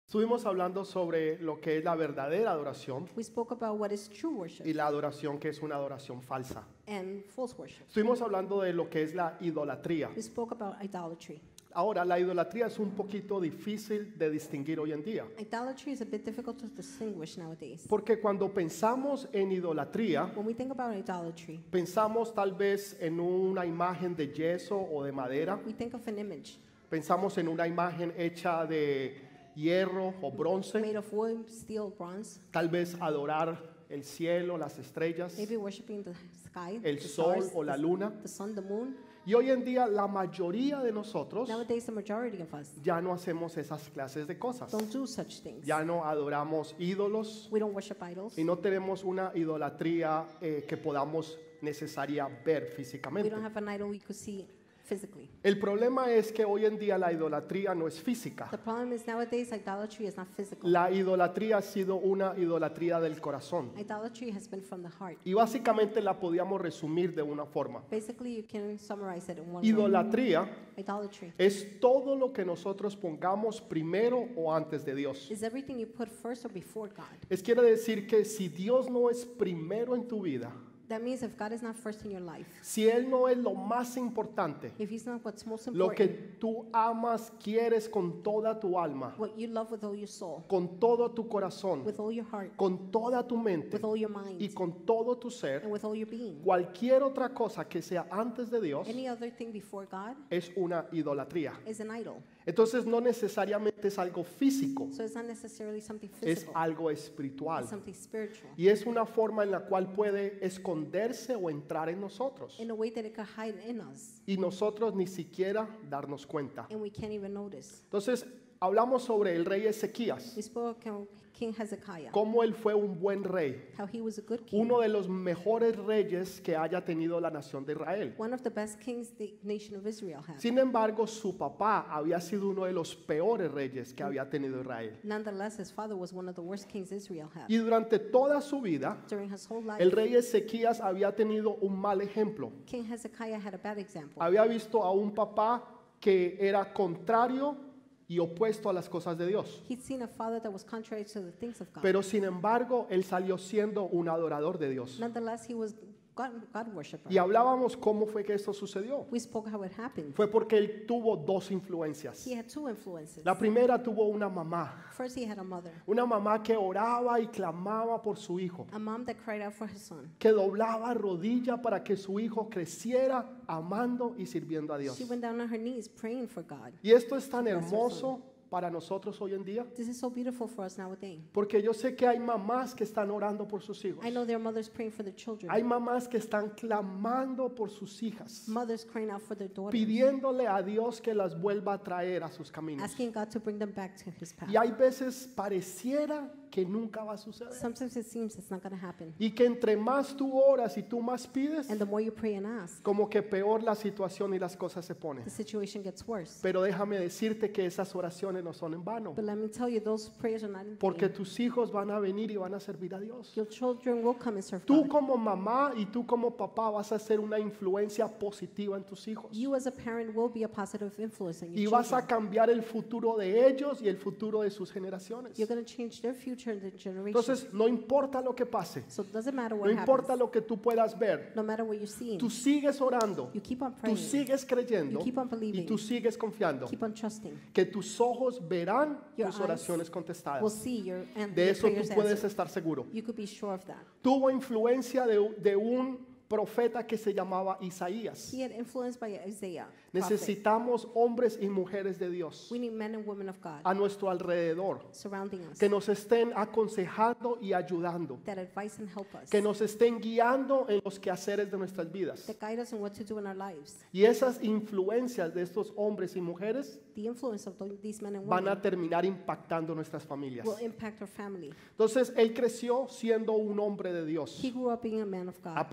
Estuvimos hablando sobre lo que es la verdadera adoración We spoke about what is true worship y la adoración que es una adoración falsa. and false worship. Estuvimos hablando de lo que es la idolatría. We spoke about idolatry. Ahora, la idolatría es un poquito difícil de distinguir hoy en día. Idolatry is a bit difficult to distinguish nowadays. Porque cuando pensamos en idolatría, When we think about idolatry, pensamos tal vez en una imagen de yeso o de madera. we think of an image Pensamos en una imagen hecha de hierro o bronce. made of wood, steel, bronze, Tal vez adorar el cielo, las estrellas, maybe worshiping the sky, el the sol stars, o la luna. the sun, the moon. Y hoy en día la mayoría de nosotros Nowadays, the majority of us ya no hacemos esas clases de cosas. don't do such things. Ya no adoramos ídolos We don't worship idols. y no tenemos una idolatría que podamos necesaria ver We físicamente. don't have an idol we could see physically. El problema es que hoy en día la idolatría no es física. The problem is nowadays idolatry is not physical. La idolatría ha sido una idolatría del corazón. Idolatry has been from the heart. Y básicamente la podíamos resumir de una forma. Basically, you can summarize it in one word. Idolatría Idolatry es todo lo que nosotros pongamos primero o antes de Dios. is everything you put first or before God. Quiere decir que si Dios no es primero en tu vida, That means if God is not first in your life, si Él no es lo más importante, if He's not what's most lo que important, tú amas, quieres con toda tu alma, what you love with all your soul, con todo tu corazón, with all your heart, con toda tu mente with all your mind, y con todo tu ser, and with all your being, cualquier otra cosa que sea antes de Dios any other thing before God es una idolatría. is an idol. Entonces no necesariamente es algo físico, So it's not necessarily something es physical, algo espiritual. it's something spiritual, Y es una forma en la cual puede esconderse o entrar en nosotros. in a way that it could hide in us, Y nosotros ni siquiera darnos cuenta. and we can't even notice. Entonces, hablamos sobre el rey Ezequías, We spoke of King Hezekiah, cómo él fue un buen rey, how he was a good king, uno de los mejores reyes que haya tenido la nación de Israel. one of the best kings the nation of Israel had. Sin embargo, su papá había sido uno de los peores reyes que había tenido Israel. Nonetheless, his father was one of the worst kings Israel had. Y durante toda su vida, During his whole life, el rey Ezequías había tenido un mal ejemplo. King Hezekiah had a bad example. Había visto a un papá que era contrario y opuesto a las cosas de Dios. He'd seen a father that was contrary to the things of God. Pero sin embargo, él salió siendo un adorador de Dios. Nonetheless, he was God worshiper. Y hablábamos cómo fue que esto sucedió. We spoke how it happened. Fue porque él tuvo dos influencias. He had two influences. La primera tuvo una mamá. First, he had a mother, Una mamá que oraba y clamaba por su hijo. a mom that cried out for his son. Que doblaba rodilla para que su hijo creciera amando y sirviendo a Dios. She went down on her knees praying for God. Y esto es tan hermoso para nosotros hoy en día. This is so beautiful for us nowadays. Porque yo sé que hay mamás que están orando por sus hijos. I know there are mothers praying for their children, Hay mamás que están clamando por sus hijas, mothers crying out for their daughters, pidiéndole a Dios que las vuelva a traer a sus caminos. asking God to bring them back to his path. Y hay veces pareciera que nunca va a suceder. Sometimes it seems it's not going to happen. Y que entre más tú oras y tú más pides, And the more you pray and ask, como que peor la situación y las cosas se ponen. the situation gets worse. Pero déjame decirte que esas oraciones no son en vano. But let me tell you, those prayers are not in Porque vain. tus hijos van a venir y van a servir a Dios. Your children will come and serve Tú God. como mamá y tú como papá vas a ser una influencia positiva en tus hijos. You as a parent will be a positive influence on Y your vas a children. cambiar el futuro de ellos y el futuro de sus generaciones. You're going to change their future and their generation. Entonces, no importa lo que pase, So it doesn't matter no what importa happens. lo que tú puedas ver, No matter what you're seeing, tú sigues orando, you keep on tú praying. sigues creyendo You keep on y believing. tú sigues confiando Keep on trusting. que tus ojos verán Your tus eyes oraciones We'll contestadas. see your, and De your eso tú prayers puedes answered. estar seguro. You could be sure of that. Tuvo influencia de un profeta que se llamaba Isaías. He had influence by Isaiah. prophet. Necesitamos hombres y mujeres de Dios We need men and women of God a nuestro alrededor surrounding us que nos estén aconsejando y ayudando, that advise and help us, que nos estén guiando en los quehaceres de nuestras vidas. that guide us in what to do in our lives. Y esas influencias de estos hombres y mujeres The influence of these men and van a women terminar impactando nuestras familias. will impact our family. Entonces él creció siendo un hombre de Dios, He grew up being a man of a God, pesar que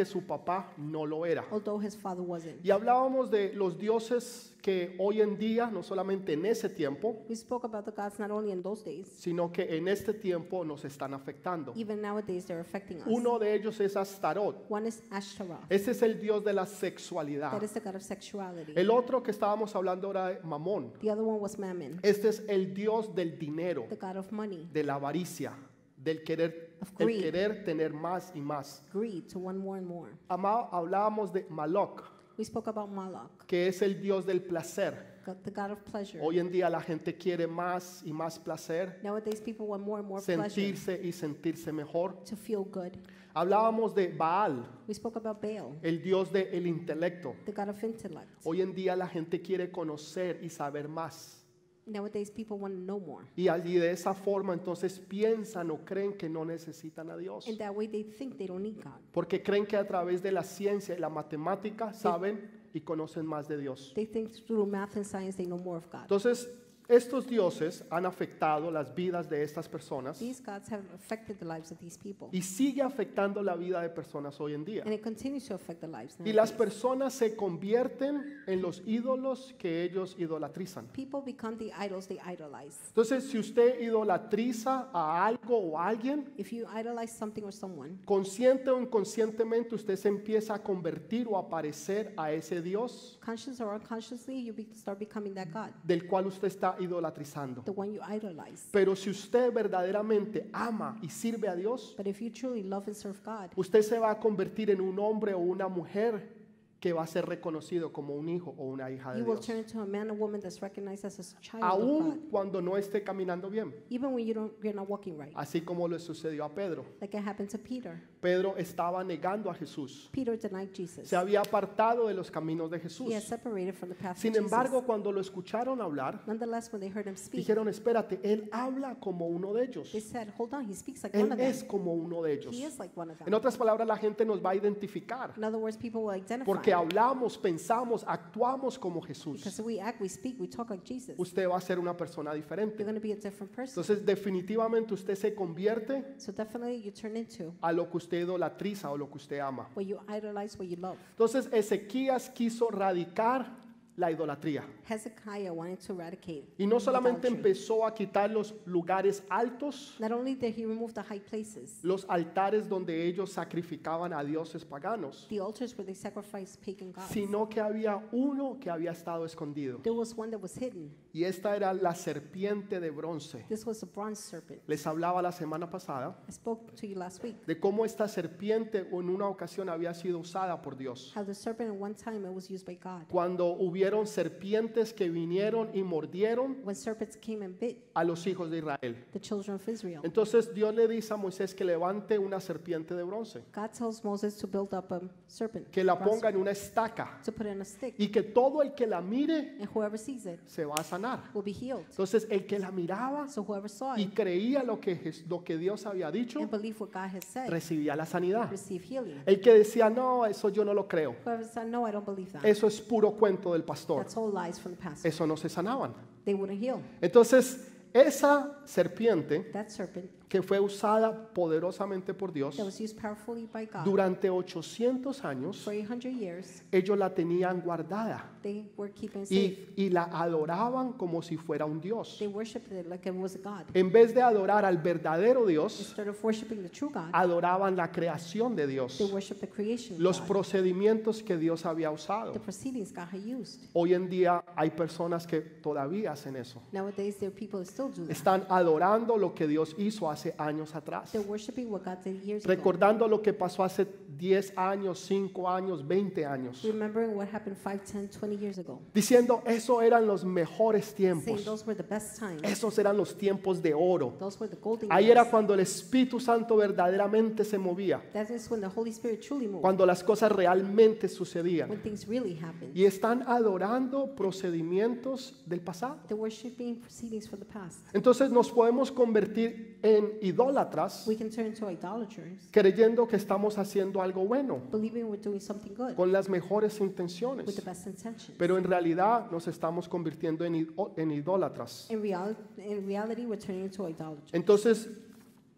que su papá no lo era. although his father wasn't. Y hablábamos de los dioses que hoy en día, no solamente en ese tiempo, We spoke about the gods not only in those days, sino que en este tiempo nos están afectando. even nowadays they're affecting us. Uno de ellos es Astarot. One is Ashtaroth. Ese es el dios de la sexualidad. That is the god of sexuality. El otro que estábamos hablando era Mamón. The other one was Mammon, Este es el dios del dinero, the god of money, de la avaricia, del querer, Of el greed. querer tener más y más. greed, to want more and more. Hablábamos de Moloch, We spoke about Moloch, que es el dios del placer. the god of pleasure. Hoy en día la gente quiere más y más placer, Nowadays people want more and more pleasure sentirse y sentirse mejor. to feel good. Hablábamos de Baal, We spoke about Baal, el dios del intelecto. the god of intellect. Hoy en día la gente quiere conocer y saber más. Nowadays people want to know more. Y allí de esa forma entonces piensan o creen que no necesitan a Dios. And that way they think they don't need God. Porque creen que a través de la ciencia y la matemática saben y conocen más de Dios. They think through math and science they know more of God. Entonces, estos dioses han afectado las vidas de estas personas These gods have affected the lives of these people. y sigue afectando la vida de personas hoy en día. And it continues to affect the lives Y las nowadays. personas se convierten en los ídolos que ellos idolatrizan. People become the idols they idolize. Entonces, si usted idolatriza a algo o a alguien, If you idolize something or someone, consciente o inconscientemente usted se empieza a convertir o a parecer a ese Dios conscious or unconsciously, you start becoming that God, del cual usted está idolatrizando. the one you idolize. Pero si usted verdaderamente ama y sirve a Dios, But if you truly love and serve God, usted se va a convertir en un hombre o una mujer que va a ser reconocido como un hijo o una hija de you will Dios. turn into a man or woman that's recognized as a child of Aún God, cuando no esté caminando bien, even when you're not walking right, así como le sucedió a Pedro. like it happened to Peter. Pedro estaba negando a Jesús. Peter denied Jesus. Se había apartado de los caminos de Jesús. He had separated from the path of Sin Jesus. embargo, cuando lo escucharon hablar, Nonetheless, when they heard him speak, dijeron, espérate, él habla como uno de ellos. they said, hold on, he speaks like Él one of them. es como uno de ellos. He is like one of En them. otras palabras, la gente nos va a identificar In other words, people will identify. porque hablamos, pensamos, actuamos como Jesús. Because we act, we speak, we talk like Jesus. Usted va a ser una persona You're diferente. going to be a different person. Entonces, definitivamente usted se convierte So definitely you turn into a lo que usted idolatriza o lo que usted ama. what you idolize, what you love. Entonces, Ezequías quiso radicar la idolatría. Hezekiah wanted to eradicate Y no solamente idolatry. empezó a quitar los lugares altos, Not only did he remove the high places, los altares donde ellos sacrificaban a dioses paganos, the altars where they sacrificed pagan gods, sino que había uno que había estado escondido. there was one that was hidden. Y esta era la serpiente de bronce. This was a bronze serpent. Les hablaba la semana pasada I spoke to you last week de cómo esta serpiente en una ocasión había sido usada por Dios. how the serpent at one time it was used by God. Cuando hubieron serpientes que vinieron y mordieron When serpents came and bit a los hijos de Israel. the children of Israel, Entonces Dios le dice a Moisés que levante una serpiente de bronce, God tells Moses to build up a serpent, que la bronze ponga en una estaca to put it in a stick, y que todo el que la mire and whoever sees it se va a sanar. will be healed. Entonces el que la miraba So whoever saw y it creía lo que Dios había dicho, and believed what God has said recibía la sanidad. receive healing. El que decía, no, eso yo no lo creo, Whoever said, no, I don't believe that. eso es puro cuento del pastor, That's all lies from the past. eso no se sanaban. They wouldn't heal. Entonces esa serpiente That serpent que fue usada poderosamente por Dios that was used powerfully by God durante 800 años, for 800 years, ellos la tenían guardada they were keeping safe. y la adoraban como si fuera un Dios. They worshipped it like it was a God. En vez de adorar al verdadero Dios, Instead of worshiping the true God, adoraban la creación de Dios, they worshiped the creation of los God, procedimientos que Dios había usado. the proceedings God had used. Hoy en día hay personas que todavía hacen eso. Nowadays, there are people that still do that. Están adorando lo que Dios hizo hace años atrás, They're worshiping what God did years ago, recordando lo que pasó hace 10 años, 5 años, 20 años, remembering what happened 5, 10, 20 years ago, diciendo, eso eran los mejores saying tiempos, those were the best times, esos eran los tiempos de oro. those were the golden Ahí era years. cuando el Espíritu Santo verdaderamente se movía, That is when the Holy Spirit truly moved, cuando las cosas realmente sucedían. when things really happened. Y están adorando procedimientos del pasado. They're worshiping proceedings from the past. Entonces nos podemos convertir en idólatras We can turn into idolaters, creyendo que estamos haciendo algo bueno, believing we're doing something good con las mejores with intenciones. the best intentions. Pero en realidad nos estamos convirtiendo en idólatras. In reality, we're turning into idolaters. Entonces,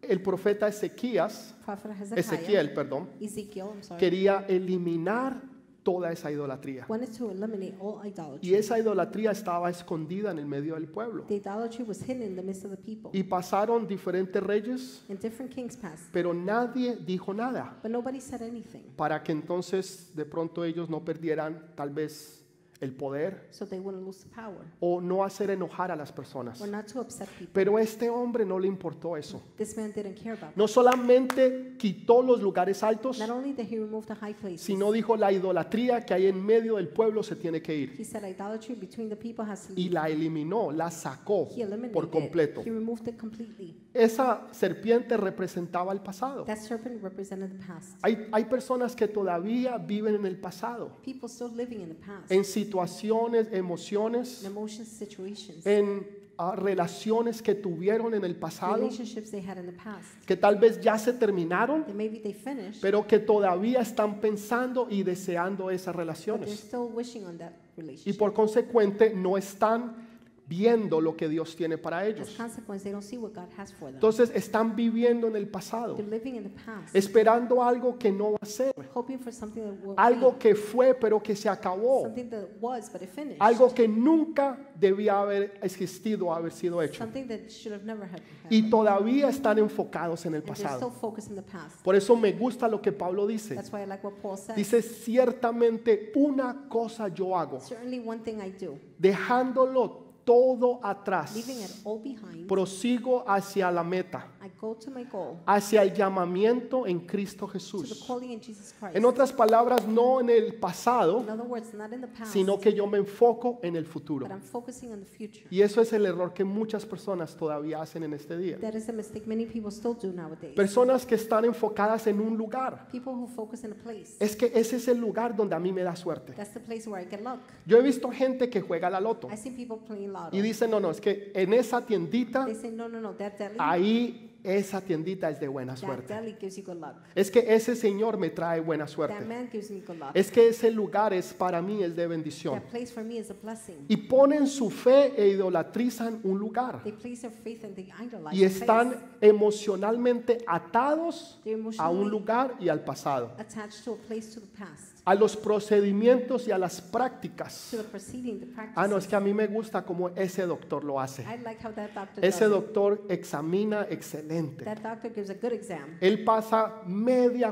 el profeta Prophet Ezequiel, perdón, Ezekiel, I'm sorry, quería eliminar toda esa idolatría. wanted to eliminate all Y idolatry. esa idolatría estaba escondida en el medio del pueblo. The idolatry was hidden in the midst of the people. Y pasaron diferentes reyes, And different kings passed, pero nadie dijo nada, but nobody said anything. para que entonces de pronto ellos no perdieran tal vez el poder So they wouldn't lose the power, o no hacer enojar a las personas. or not to upset people. Pero este hombre no le importó eso. This man didn't care about that. No solamente quitó los lugares altos, Not only did he remove the high places, sino dijo la idolatría que hay en medio del pueblo se tiene que ir. he said idolatry between the people has to Y leave. la eliminó, la sacó He eliminated por completo. it. He removed it completely. Esa serpiente representaba el pasado. That serpent represented the past. Hay personas que todavía viven en el pasado, People still living in the past. en situaciones, emociones, In emotions, situations, en relaciones que tuvieron en el pasado, relationships they had in the past. que tal vez ya se terminaron, That maybe they finished, pero que todavía están pensando y deseando esas but they're relaciones. still wishing on that Y relationship. por consecuente no están viendo lo que Dios tiene para As ellos. a consequence, they don't see what God has for them. Entonces están viviendo en el pasado, They're living in the past, esperando algo que no va a ser, hoping for something that will algo be, que fue pero que se acabó, something that was but it finished, algo que nunca debía haber existido o haber sido hecho. something that should have never happened. Y todavía están enfocados en el And they're still pasado. focused in the past. Por eso me gusta lo que Pablo dice. That's why I like what Paul says. Dice, ciertamente una cosa yo hago, Certainly one thing I do, dejándolo todo atrás, leaving it all behind, prosigo hacia la meta, I go to my goal, hacia el llamamiento en Cristo to the Jesús. calling in Jesus Christ. En otras palabras, no en el pasado, In other words, not in the past, sino que yo me enfoco en el futuro. but I'm focusing on the future. Y eso es el error que muchas personas todavía hacen en este día. That is a mistake many people still do nowadays. Personas que están enfocadas en un lugar. People who focus in a place. Es que ese es el lugar donde a mí me da suerte. That's the place where I get luck. Yo he visto gente que juega la loto I see people playing lotto. y dicen, no, es que en esa tiendita, They say, no, that deli, ahí esa tiendita es de buena that suerte. deli gives you good luck. Es que ese señor me trae buena That suerte. man gives me good luck. Es que ese lugar es para mí es de bendición. That place for me is a blessing. Y ponen su fe e idolatrizan un lugar. They place their faith and they idolize Y the están place. emocionalmente atados They're a un emotionally lugar y al pasado, attached to a place, to the past, a los procedimientos y a las prácticas. to the proceeding, the practice. Ah, no, es que a mí me gusta cómo ese doctor lo hace. I like how that doctor Ese does it. doctor examina excelente. That doctor gives a good exam. Él pasa media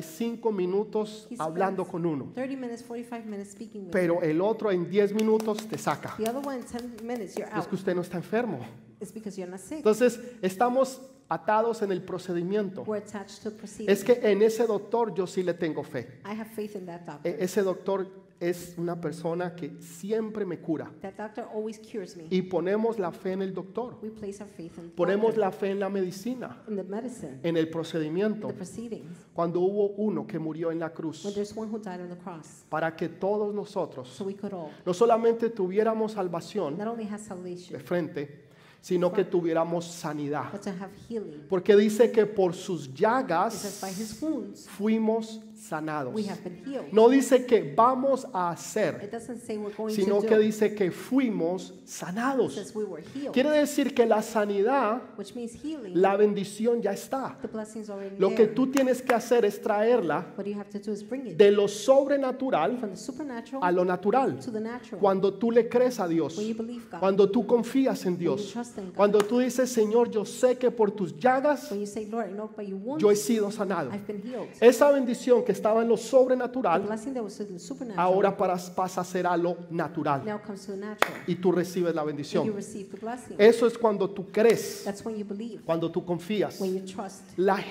45 minutos He hablando spends con uno, 30 minutes, 45 minutes speaking with pero el otro en 10 minutos te saca. you. The other one in 10 minutes, you're Es out. que usted no está enfermo. It's because you're not sick. Entonces, estamos atados en el procedimiento. We're attached to the proceeding. Es que en ese doctor yo sí le tengo fe. I have faith in that doctor. Ese doctor es una persona que siempre me cura. That doctor always cures me. Y ponemos la fe en el doctor. We place our faith in the Ponemos doctor, la fe en la medicina, in the medicine, en el the procedimiento. proceedings. Cuando hubo uno que murió en la When cruz, there's one who died on the cross, para que todos nosotros so we could all no solamente tuviéramos salvación not only have de salvation, frente, sino que tuviéramos sanidad. but to have healing. Porque dice que por sus It says, llagas by his wounds, fuimos sanados. we have been healed. No dice que vamos a It hacer, doesn't say we're going sino to que do. dice que fuimos It sanados. says we were healed, Quiere decir que la sanidad, which means healing. la bendición ya está. The blessing's already Lo que there. tú tienes que hacer es traerla What you have to do is bring it de lo sobrenatural from the supernatural a lo natural. to the natural. Cuando tú le crees a Dios, When you believe God, cuando tú confías en when you Dios, trust in God, cuando tú dices, Señor, yo sé que por tus llagas when you say, Lord, I know by your wounds, yo he sido sanado. I've been healed. Esa bendición que estaba en lo The sobrenatural, blessing that was in the supernatural ahora pasa a ser a lo natural. now comes to the natural. Y tú recibes la And you bendición. receive the blessing. Eso es cuando tú crees, That's when you believe, cuando tú confías. when you trust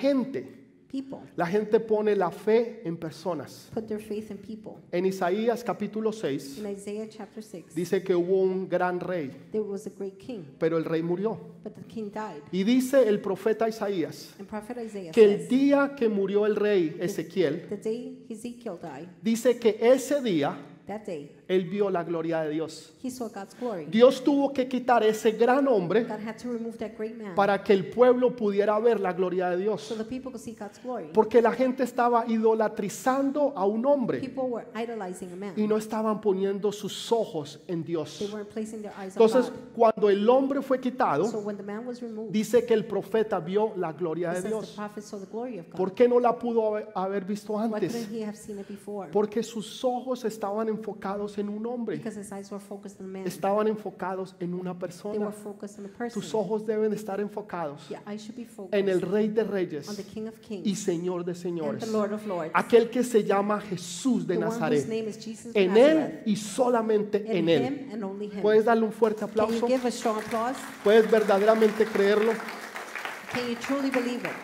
people. La gente pone la fe en personas. Put their faith in people. En Isaías capítulo 6 In Isaiah chapter 6, dice que hubo un gran rey, there was a great king, pero el rey murió. but the king died. Y dice el profeta Isaías And prophet Isaiah que el says, día que murió el rey Ezequiel, the day Ezekiel died, dice que ese día that day, él vio la gloria de Dios. He saw God's glory. Dios tuvo que quitar ese gran hombre God had to remove that great man para que el pueblo pudiera ver la gloria de so Dios. the people could see God's glory. Porque la gente estaba idolatrizando a un hombre People were idolizing a man. y no estaban poniendo sus ojos en Dios. They weren't placing their eyes on Entonces, God. cuando el hombre fue quitado, So when the man was removed, dice que el profeta vio la gloria it de says the Dios. prophet saw the glory of God. ¿Por qué no la pudo haber visto Why antes? couldn't he have seen it before? Porque sus ojos estaban enfocados en un hombre, Because his eyes were focused on a man. estaban enfocados en una They persona. were focused on a person. Tus ojos deben estar enfocados Your eyes should be focused en el Rey de on the Reyes King of Kings y Señor de and Señores, the Lord of Lords. aquel que se llama Jesús de The one whose Nazaret. name is Jesus of En Nazareth. Él y solamente In en Él. him and only him. ¿Puedes darle un fuerte Can you aplauso? give a strong applause? ¿Puedes verdaderamente creerlo? Can you truly believe it?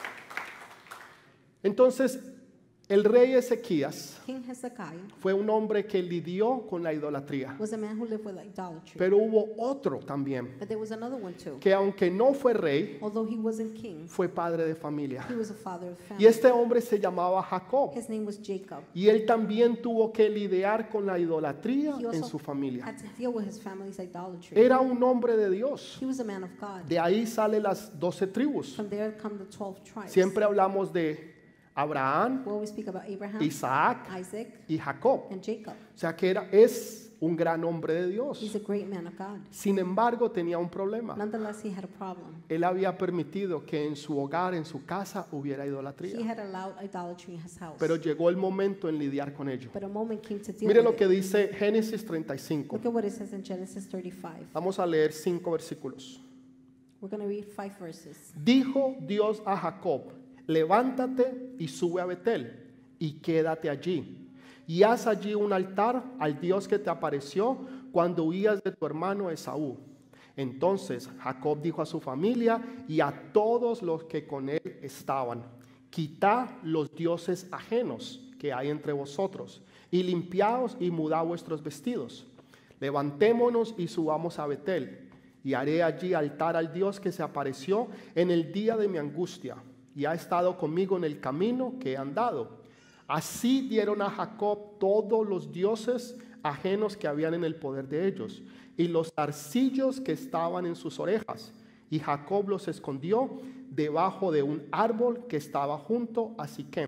Entonces, el rey Ezequías King Hezekiah fue un hombre que lidió con la idolatría, was a man who lived with idolatry. pero hubo otro también, But there was another one too. que aunque no fue rey, Although he wasn't king, fue padre de familia. he was a father of Y family. este hombre se llamaba Jacob. His name was Jacob. Y él también tuvo que lidiar con la idolatría He en also su familia. had to deal with his family's idolatry. Era un hombre de Dios. He was a man of God. De ahí salen las 12 tribus. From there come the 12 tribes. Siempre hablamos de Abraham, We always speak about Abraham, Isaac Isaac, y Jacob. and Jacob. O sea que es un gran hombre de Dios. He's a great man of God. Sin embargo, tenía un problema. Nonetheless, he had a problem. Él había permitido que en su hogar, en su casa, hubiera He idolatría. had allowed idolatry in his house. Pero llegó el momento en lidiar con ello. But a moment came to deal Mire with lo it. que dice Génesis 35. Look at what it says in Genesis 35. Vamos a leer 5 versículos. We're going to read 5 verses. Dijo Dios a Jacob: levántate y sube a Betel y quédate allí. Y haz allí un altar al Dios que te apareció cuando huías de tu hermano Esaú. Entonces Jacob dijo a su familia y a todos los que con él estaban: quitad los dioses ajenos que hay entre vosotros y limpiaos y mudad vuestros vestidos. Levantémonos y subamos a Betel, y haré allí altar al Dios que se apareció en el día de mi angustia y ha estado conmigo en el camino que he andado. Así dieron a Jacob todos los dioses ajenos que habían en el poder de ellos y los zarcillos que estaban en sus orejas. Y Jacob los escondió debajo de un árbol que estaba junto a Siquem.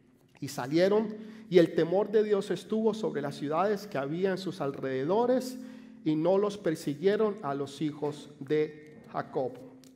Y salieron, y el temor de Dios estuvo sobre las ciudades que había en sus alrededores, y no los persiguieron a los hijos de Jacob.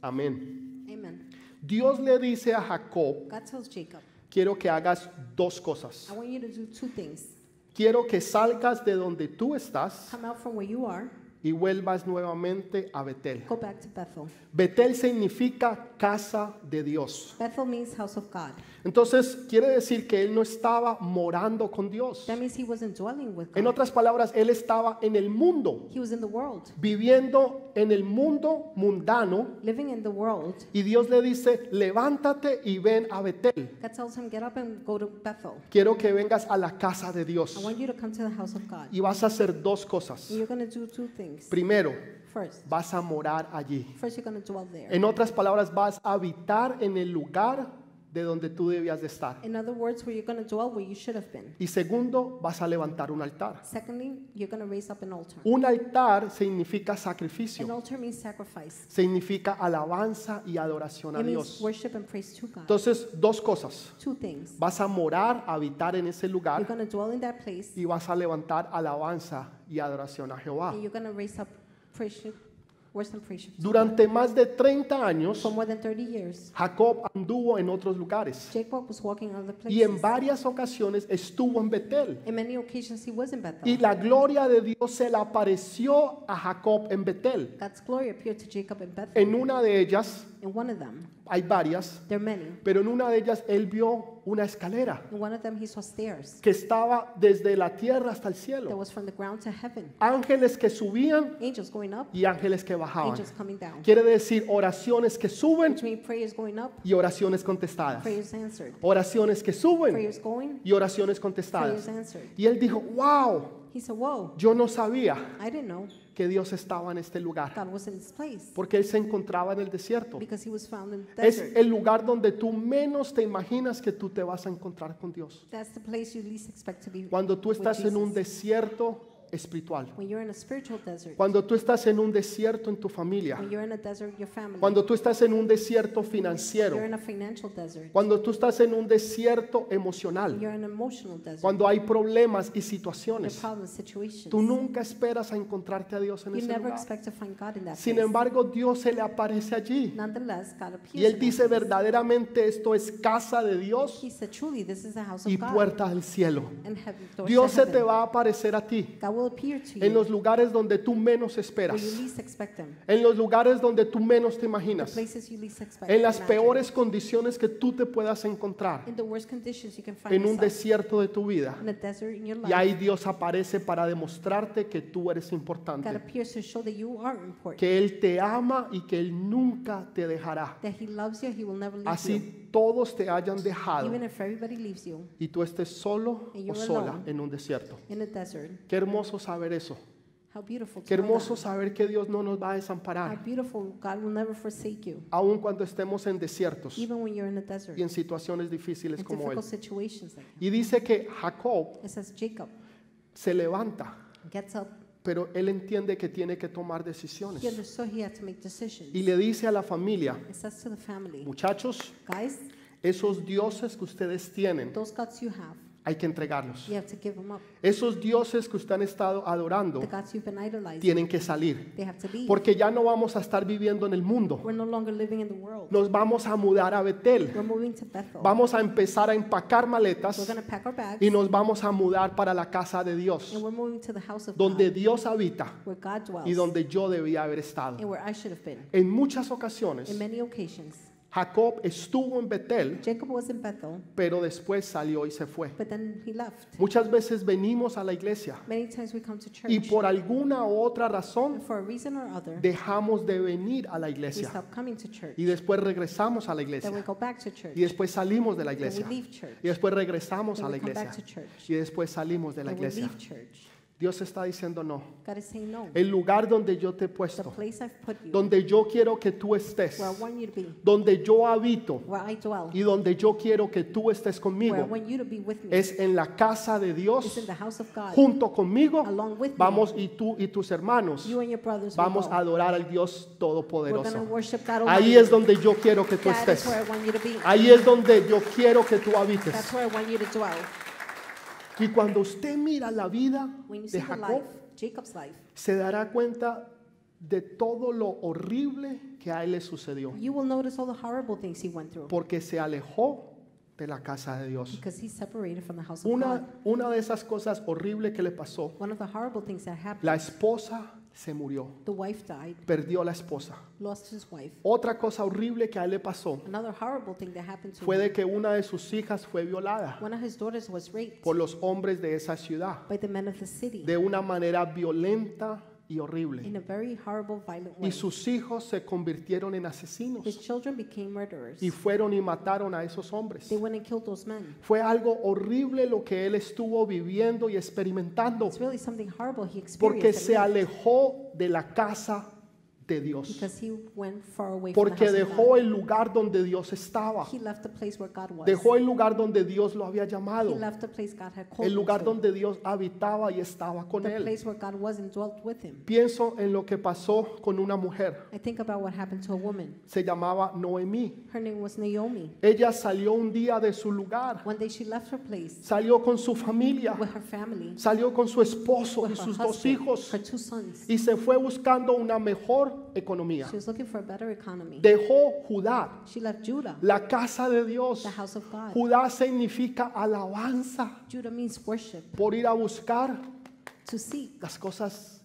Amén. Amen. Dios le dice a Jacob: God tells Jacob, quiero que hagas dos cosas. I want you to do 2 things. Quiero que salgas de donde tú estás Come out from where you are, y vuelvas nuevamente a Betel. go back to Bethel. Betel significa casa de Dios. Bethel means house of God. Entonces quiere decir que él no estaba morando con Dios. That means he wasn't dwelling with En God. otras palabras, él estaba en el mundo, He was in the world, viviendo en el mundo mundano, living in the world. y Dios le dice: levántate y ven a Betel. God tells him, get up and go to Bethel. Quiero que vengas a la casa de Dios. I want you to come to the house of God. Y vas a hacer dos cosas. And you're going to do 2 things. Primero, First, vas a morar allí. you're going to dwell there. En otras palabras, vas a habitar en el lugar de donde tú debías de estar. In other words, where you're going to dwell where you should have been. Y segundo, vas a levantar un altar. Secondly, you're going to raise up an altar. Un altar significa An sacrificio, altar means sacrifice. significa alabanza y adoración a It means Dios. worship and praise to God. Entonces, dos cosas. 2 things. Vas a morar, habitar en ese You're lugar, going to dwell in that place, y vas a levantar alabanza y adoración a Jehová. and you're going to raise up praise, worship and praise. Durante más de 30 años, For more than 30 years, Jacob anduvo en otros lugares Jacob was walking on the y en places. varias ocasiones estuvo en Betel. In many occasions, he was in Y Bethel. la gloria de Dios se le apareció a Jacob en Betel. God's glory appeared to Jacob in Bethel. En una de ellas, In one of them, hay varias, there are many. pero en una de ellas él vio una escalera In one of them, he saw stairs que estaba desde la tierra hasta el that cielo. was from the ground to heaven. Ángeles que subían Angels going up, y ángeles que bajaban. angels coming down. Quiere decir oraciones que suben Which means prayers going up, y oraciones contestadas. prayers answered. Oraciones que suben Prayers going, y oraciones prayers contestadas. answered. Y él dijo: wow, He said, whoa, yo no sabía I didn't know que Dios estaba en este lugar, God was in this place porque él se encontraba en el desierto. because he was found in the Es desert. el lugar donde tú menos te imaginas que tú te vas a encontrar con Dios. That's the place you least expect to be Cuando tú with estás en un Jesus. desierto espiritual. When you're in a spiritual desert. Cuando tú estás en un desierto en tu familia. When you're in a desert, your family. Cuando tú estás en un desierto You're financiero. in a financial desert. Cuando tú estás en un desierto When emocional. you're in an emotional desert. Cuando hay problemas y There situaciones. are problems, situations. Tú nunca esperas a encontrarte a Dios en You ese never lugar. expect to find God in that Sin place. embargo, Dios se le aparece allí. Nonetheless, God appears Y Él in dice that place. verdaderamente esto es casa de Dios He said, truly, this is the house y of God. puerta del cielo. And heaven, doors Dios to se te heaven. va a aparecer a ti God will appear to en you los lugares donde tú menos where esperas, you least expect Him. en los lugares donde tú menos te imaginas, Places you least expect. en las imagine. peores condiciones que tú te puedas encontrar In the worst conditions you can find en un yourself. desierto de tu vida. In a desert in your life. Y ahí Dios aparece para demostrarte que tú eres God importante, appears to show that you are important. que Él te ama y que Él nunca te dejará. That He loves you, He will never leave you. Así todos te hayan dejado Even if everybody leaves you y tú estés solo And o you're sola alone. en un desierto. in a desert. Qué hermoso saber eso. How beautiful to Qué know hermoso that. saber que Dios no nos va a How desamparar, beautiful, God will never forsake you. aun cuando estemos en desiertos Even when you're in a desert. y en situaciones difíciles In como él. difficult situations like that. Y dice que Jacob It says Jacob se levanta, gets up. pero él entiende que tiene que tomar decisiones. He understood he had to make decisions. Y le dice a la familia, It says to the family, muchachos, guys, esos dioses que ustedes tienen, those gods you have, hay que entregarlos. you have to give them up. Esos dioses que usted han estado adorando The gods you've been idolizing, tienen que salir, they have to leave. porque ya no vamos a estar viviendo en el mundo. We're no longer living in the world. Nos vamos a mudar a Betel. We're moving to Bethel. Vamos a empezar a empacar We're maletas going to pack our bags y nos vamos a mudar para la casa de Dios, and we're moving to the house of donde God, Dios habita where God dwells y donde yo debía haber and estado. where I should have been. En muchas In ocasiones, many occasions, Jacob estuvo en Betel, Jacob was in Bethel, pero después salió y se fue. but then he left. Muchas veces venimos a la iglesia Many times we come to church, y por alguna u otra razón and for a reason or other, dejamos de venir a la we iglesia stop coming to church. y después regresamos a la Then we iglesia go back to church. y después salimos de la Then we iglesia leave church. y después regresamos Then a la we come iglesia back to church. y después salimos de la Then we iglesia. leave church. Dios está diciendo no. God is saying no. El lugar donde yo te he The puesto, place I've put you, donde yo quiero que tú estés, where I want you to be, donde yo habito where I dwell, y donde yo quiero que tú estés where I conmigo, want you to be with me, es en la casa de is Dios, in the house of God. junto conmigo. Along with me, Vamos y tú y tus hermanos you and your brothers will vamos go. a adorar al Dios We're going to Todopoderoso. worship God Ahí Almighty. es donde yo quiero que tú That is estés. where I want you to be. Ahí es donde yo quiero que tú habites. That's where I want you to dwell. Y cuando usted mira la vida When you de see the Jacob, life, Jacob's life, se dará cuenta de todo lo horrible que a él le sucedió, you will notice all the horrible things he went through porque se alejó de la casa de Dios. because he separated from the house of God. Una de esas cosas horribles que le pasó, One of the horrible things that happened, la esposa se murió, the wife died, perdió la esposa. lost his wife. Otra cosa horrible que a él le pasó Another horrible thing that happened to fue him, de que una de sus hijas fue violada one of his daughters was raped por los hombres de esa ciudad by the men of the city de una manera violenta y horrible. in a very horrible, violent Y way. sus hijos se convirtieron en asesinos His children became murderers. y fueron y mataron a esos hombres. They went and killed those men. Fue algo horrible lo que él estuvo viviendo y experimentando, It's really something horrible he experienced porque and se lived alejó de la casa de Dios, because he went far away from the porque house of dejó God. el lugar donde Dios estaba, He left the place where God was. dejó el lugar donde Dios lo había He llamado, left the place God had called el him lugar to. donde Dios habitaba y estaba con The él. place where God was and dwelt with him. Pienso en lo que pasó con una mujer, I think about what happened to a woman. se llamaba Noemí. Her name was Naomi. Ella salió un día de su lugar, One day she left her place salió con su familia, with her family, salió con su esposo with y her sus dos husband, hijos her two sons. y se fue buscando una mejor economía. She was looking for a better economy. Dejó Judá, She left Judah, la casa de Dios. the house of God. Judá significa alabanza, Judah means worship, por ir a buscar to seek las cosas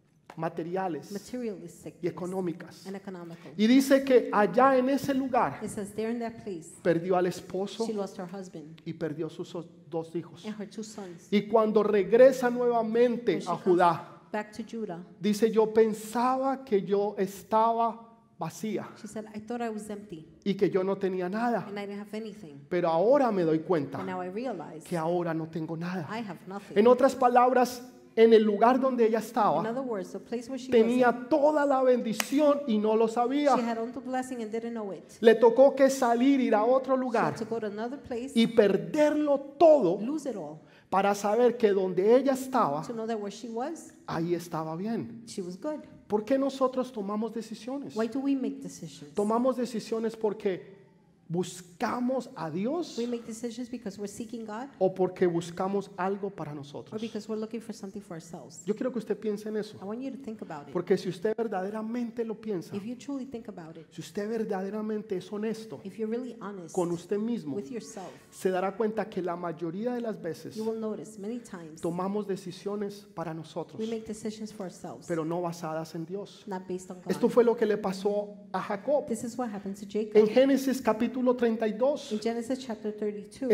materiales materialistic y things económicas. and economical. Y dice que allá en ese lugar It says there in that place, perdió al esposo she lost her husband y perdió sus dos hijos. and her two sons. Y cuando regresa nuevamente When she a comes Judá, back to Judah, dice, yo pensaba que yo estaba vacía she said, I thought I was empty y que yo no tenía nada, and I didn't have anything. pero ahora me doy But cuenta now I realize que ahora no tengo nada. I have nothing. En otras palabras, en el lugar donde ella In estaba, other words, the place where she was, tenía toda la bendición y no lo she sabía. had all the blessing and didn't know it. Le tocó que salir, ir a otro She lugar had to go to another place, y perderlo todo lose it all, para saber que donde ella estaba, to know that where she was, ahí estaba bien. she was good. ¿Por qué nosotros tomamos decisiones? Why do we make decisions? Tomamos decisiones porque buscamos a Dios We make decisions because we're seeking God o porque buscamos algo para or nosotros. because we're looking for something for ourselves. Yo quiero que usted piense en eso, I want you to think about it. porque si usted verdaderamente lo piensa, If you truly think about it, si usted verdaderamente es honesto if you're really honest con usted mismo, with yourself, se dará cuenta que la mayoría de las veces you will notice many times tomamos decisiones para nosotros, we make decisions for ourselves, pero no basadas en Dios. not based on Esto God. fue lo que le pasó a Jacob. This is what happened to En Jacob. Génesis capítulo 32 In Genesis chapter 32,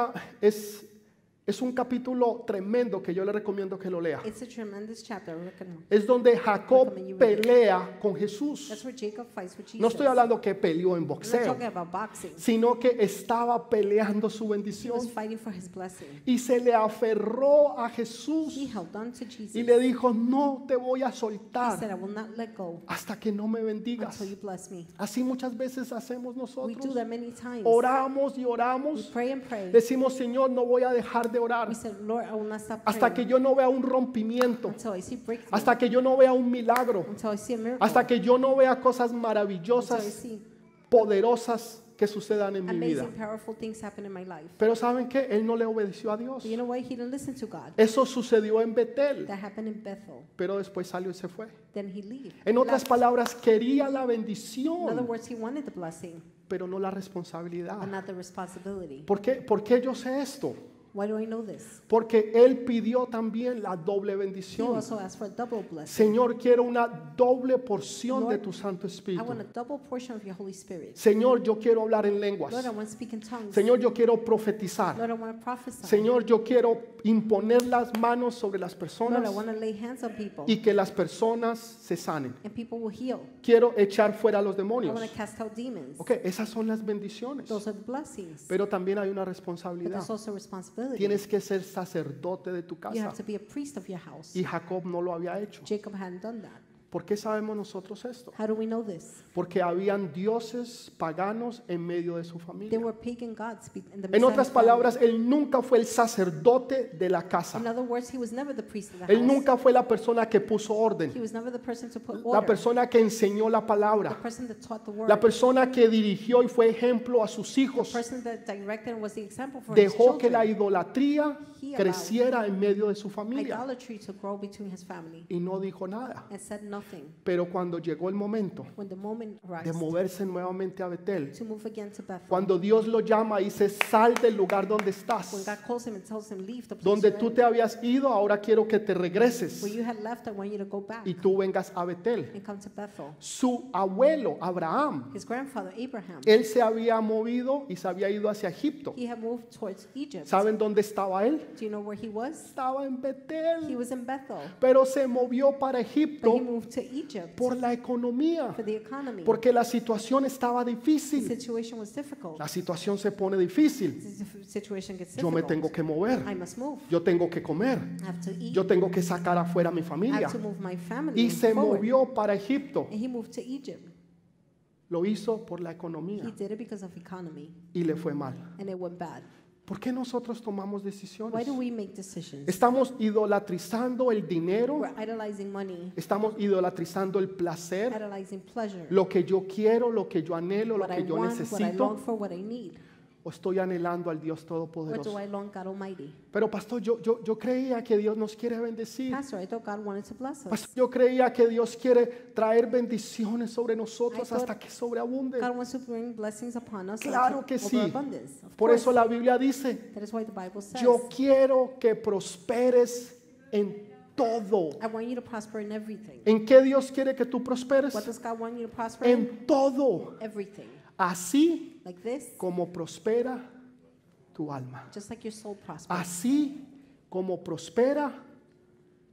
es un capítulo tremendo que yo le recomiendo que lo lea. it's a tremendous chapter. I recommend. Es donde Jacob pelea con Jesús. That's where Jacob fights with Jesus. No estoy hablando que peleó en I'm not boxeo, talking about boxing. sino que estaba peleando su He was bendición fighting for his blessing. y se le aferró a He Jesús held on to Jesus. y le dijo, no te voy a He said, soltar I will not let go hasta que no me bendigas. until you bless me. Así muchas veces hacemos We do nosotros. that many times. Oramos y We oramos. pray and pray. Decimos, Señor, no voy a dejar de orar We said, Lord, I will not stop hasta que praying yo no vea un rompimiento, until I see breakthrough, hasta que yo no vea un milagro, until I see a miracle, hasta que yo no vea cosas until I maravillosas, see poderosas que sucedan en mi vida. amazing, powerful things happen in my life. Pero ¿saben qué? Él no le obedeció a Dios. But you know what? He didn't listen to God. Eso sucedió en Betel, That happened in Bethel. pero después salió y se fue. Then he left. En otras Left. palabras, quería la In other bendición, words, he wanted the blessing, pero no la responsabilidad. but not the responsibility. ¿Por qué yo sé esto? Why do I know this? Porque él pidió también la doble He bendición. also asked for a double blessing. Señor, quiero una doble porción de tu Santo I Espíritu. want a double portion of your Holy Spirit. Señor, yo quiero hablar en lenguas. Lord, I want to speak in tongues. Señor, yo quiero profetizar. Lord, I want to prophesy. Señor, yo quiero imponer las manos sobre las Lord, personas I want to lay hands on people y que las personas se sanen. and people will heal. Quiero echar fuera a los I demonios. want to cast out demons. Ok, esas son las bendiciones. Those are the blessings. Pero también hay una But responsabilidad. there's also responsibility. Tienes que ser sacerdote de tu You casa. have to be a priest of your house. Y Jacob no lo había hecho. Jacob hadn't done that. ¿Por qué sabemos nosotros esto? How do we know this? Porque habían dioses paganos en medio de su There familia. were pagan gods in the En midst of otras his family. palabras, él nunca fue el sacerdote de la casa. In other words, he was never the priest of the Él house. nunca fue la persona que puso He orden, was never the person to put la order. persona que enseñó la The palabra, person that taught the word. la persona que dirigió y fue ejemplo a sus The hijos. person that directed and was the example for his Dejó que la children. idolatría He creciera en medio de su familia Idolatry to grow between his family y no dijo nada. and said nothing. Pero cuando llegó el momento When the moment de arrived moverse nuevamente a Betel, to move again to Bethel, cuando Dios lo llama y dice, sal del lugar donde when estás, God calls him and tells him, leave the place donde you're tú in, te habías ido, ahora quiero que te regreses where you had left, I want you to go back y tú vengas a Betel. and come to Bethel. Su abuelo, Abraham, His grandfather, Abraham, él se había movido y se había ido hacia Egipto. he had moved towards Egypt. ¿Saben dónde estaba él? Do you know where he was? Estaba en He Betel, was in Bethel, pero se movió para but he Egipto moved to Egypt por la economía, for the economy. porque la situación estaba The difícil. situation was difficult. La situación se pone difícil. The situation gets Yo me difficult. tengo que mover, I must move. yo tengo que comer, I have to eat. yo tengo que sacar afuera a mi I familia. have to move my family Y se forward. movió para Egipto. And he moved to Egypt. Lo hizo por la He economía did it because of economy, y le fue mal. and it went bad. ¿Por qué nosotros tomamos Why decisiones? do we make decisions? Estamos idolatrizando el dinero, We're idolizing money, estamos idolatrizando el placer, idolizing pleasure, lo que yo quiero, lo que yo anhelo, lo what I que yo want, what I long necesito, for, what I need. o estoy anhelando al Dios Or do Todopoderoso. I long God Almighty? Pero pastor, yo creía que Dios nos quiere bendecir. Pastor, I thought God wanted to bless us. Pastor, yo creía que Dios quiere traer bendiciones sobre nosotros I thought hasta que sobreabunde. God wants to bring blessings upon us Claro like que sí. overabundance. Of Por course. eso la Biblia dice, That is why the Bible says, yo quiero que prosperes en todo. I want you to prosper in everything. ¿En qué Dios quiere que tú prosperes? What does God want you to prosper in? En todo. Everything. Así Like this, como prospera tu alma. just like your soul prospers. Así como prospera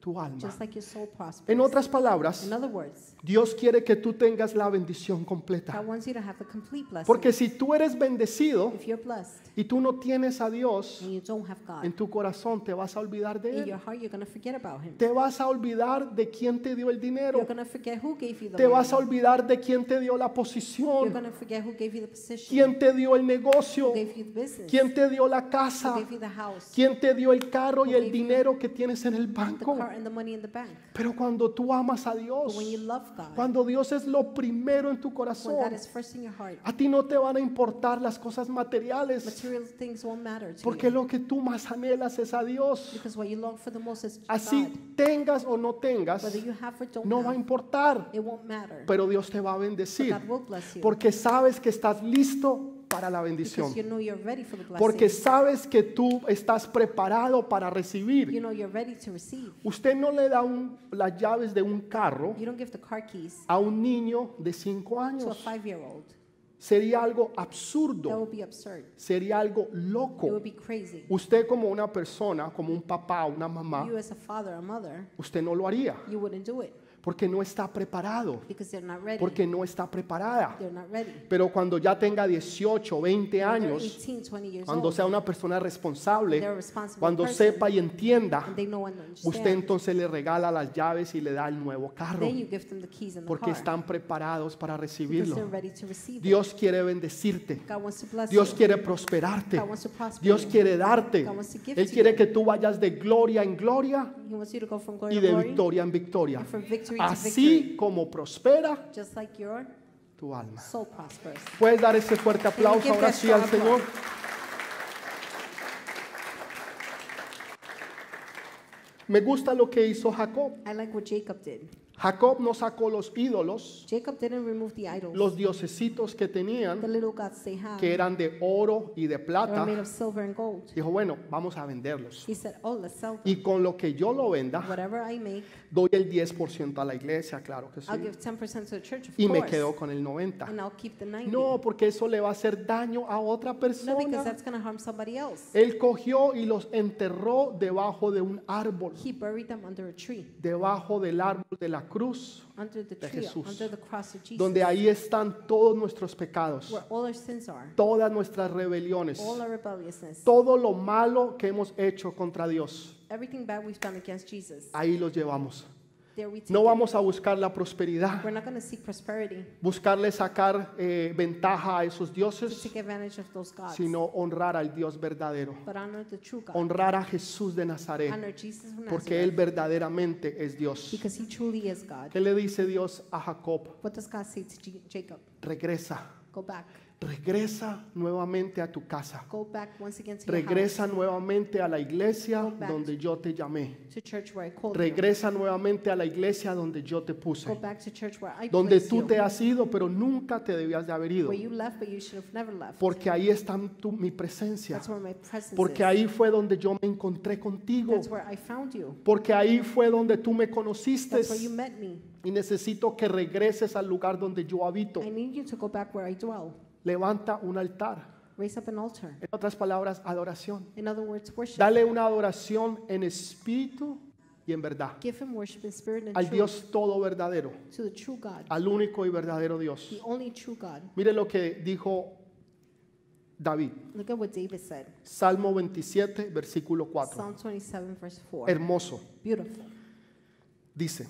tu alma. just like your soul prospers. En otras palabras, In other words, Dios quiere que tú tengas la bendición completa. God wants you to have the complete blessing. Porque si tú eres bendecido If you're blessed y tú no tienes a Dios and you don't have God en tu corazón, te vas a olvidar de in Él. your heart, you're going to forget about Him. Te vas a olvidar de quién te dio el You're dinero. going to forget who gave you the Te vas a money. olvidar de quién te dio la You're posición. going to forget who gave you the position, Quién te dio el negocio. who gave you the business, Quién te dio la who casa. gave you the house, Quién te dio el carro y Who el gave you dinero que tienes en el the banco. car and the money in the bank. Pero cuando tú amas a But Dios, when you love God, cuando Dios es lo primero en tu when God corazón, is first in your heart, a ti no te van a importar las cosas materiales, material things won't matter to porque you. lo que tú más anhelas es a Dios. Because what you long for the most is Así God. tengas o no tengas, Whether you have or don't no va a have, importar, it won't matter. pero Dios te va a But bendecir, God will bless you. porque sabes que estás listo para la bendición, Because you know you're ready for the blessing. porque sabes que tú estás preparado para You recibir. know you're ready to receive. Usted no le da las llaves de un carro You don't give the car keys a un niño de 5 to a años. 5-year-old. Sería algo That absurdo, would be absurd. sería algo It loco. would be crazy. Usted como una persona, como un papá, una mamá, You as a father or mother, usted no lo haría, you wouldn't do it porque no está preparado, because they're not ready. porque no está preparada. They're not ready. Pero cuando ya tenga 18, 20 When they're años, 18, 20 years cuando old, sea una persona they're responsable, a responsible cuando person, sepa y entienda, and they know and usted understand, entonces le regala las llaves y le da el nuevo carro, then you give them the keys and the porque car están preparados para because recibirlo. they're ready to receive it. Dios quiere bendecirte, God wants to bless Dios you. quiere prosperarte, God wants to prosper Dios you. quiere darte. God wants to give Él to quiere you. que tú vayas de gloria en gloria He wants you to go from glory y to de glory victoria en victoria, and from victory to así victory, como prospera just like your tu alma. soul prospers. Puedes dar ese fuerte aplauso give ahora that sí al strong Señor. applause. Me gusta lo que hizo Jacob. I like what Jacob did. Jacob no sacó los ídolos, Jacob didn't remove the idols, los diosecitos que the tenían, little gods they had. que eran de oro y de They were plata. made of silver and gold. Dijo, bueno, vamos a venderlos. He said, oh, let's sell them. Y con lo que yo lo venda, Whatever I make, doy el 10% a la iglesia, claro que sí. I'll give 10% to the church, of Y me course. quedo con el 90%. And I'll keep the 90. No, porque eso le va a hacer daño a otra No, because persona. that's going to harm somebody else. Él cogió y los enterró debajo de un árbol, He buried them under a tree, debajo del árbol de la cruz, under the de tree, Jesús, under the cross of Jesus, donde ahí están todos nuestros pecados, where all our sins are, todas nuestras rebeliones, all our rebelliousness, todo lo malo que hemos hecho contra Dios. everything bad we've done against Jesus. Ahí los llevamos. There we take No it. vamos a buscar la prosperidad, We're not going to seek prosperity buscarle sacar ventaja a esos to dioses, take advantage of those gods, sino honrar al Dios verdadero, but honor the true God. honrar a Jesús de Nazaret, Honor Jesus of porque Él Nazareth, verdaderamente es Dios. because he truly is God. ¿Qué le dice Dios a Jacob? What does God say to Jacob? Regresa, Go back. regresa nuevamente a tu casa, Go back once again to your regresa house, nuevamente a la iglesia Go back. donde yo te llamé, to church where I called regresa nuevamente a la iglesia donde yo te you. Go puse, back to church where I donde placed tú you. te has ido, pero nunca te debías de haber ido, Where you left, but you should have never left. porque ahí está mi presencia, That's where my presence porque is. ahí fue donde yo me encontré contigo, That's where I found you. porque ahí fue donde tú me conociste That's where you met me. y necesito que regreses al lugar donde yo habito. I need you to go back where I dwell. Levanta un altar, Raise up an altar. en otras palabras, adoración. In other words, worship. Dale una adoración en espíritu y en verdad, Give him worship in spirit and al truth, Dios todo verdadero, to the true God, al único y verdadero Dios. the only true God. Mire lo que dijo David, Look at what David said. Salmo 27, versículo 4. Psalm 27, verse 4. Hermoso. Beautiful. Dice,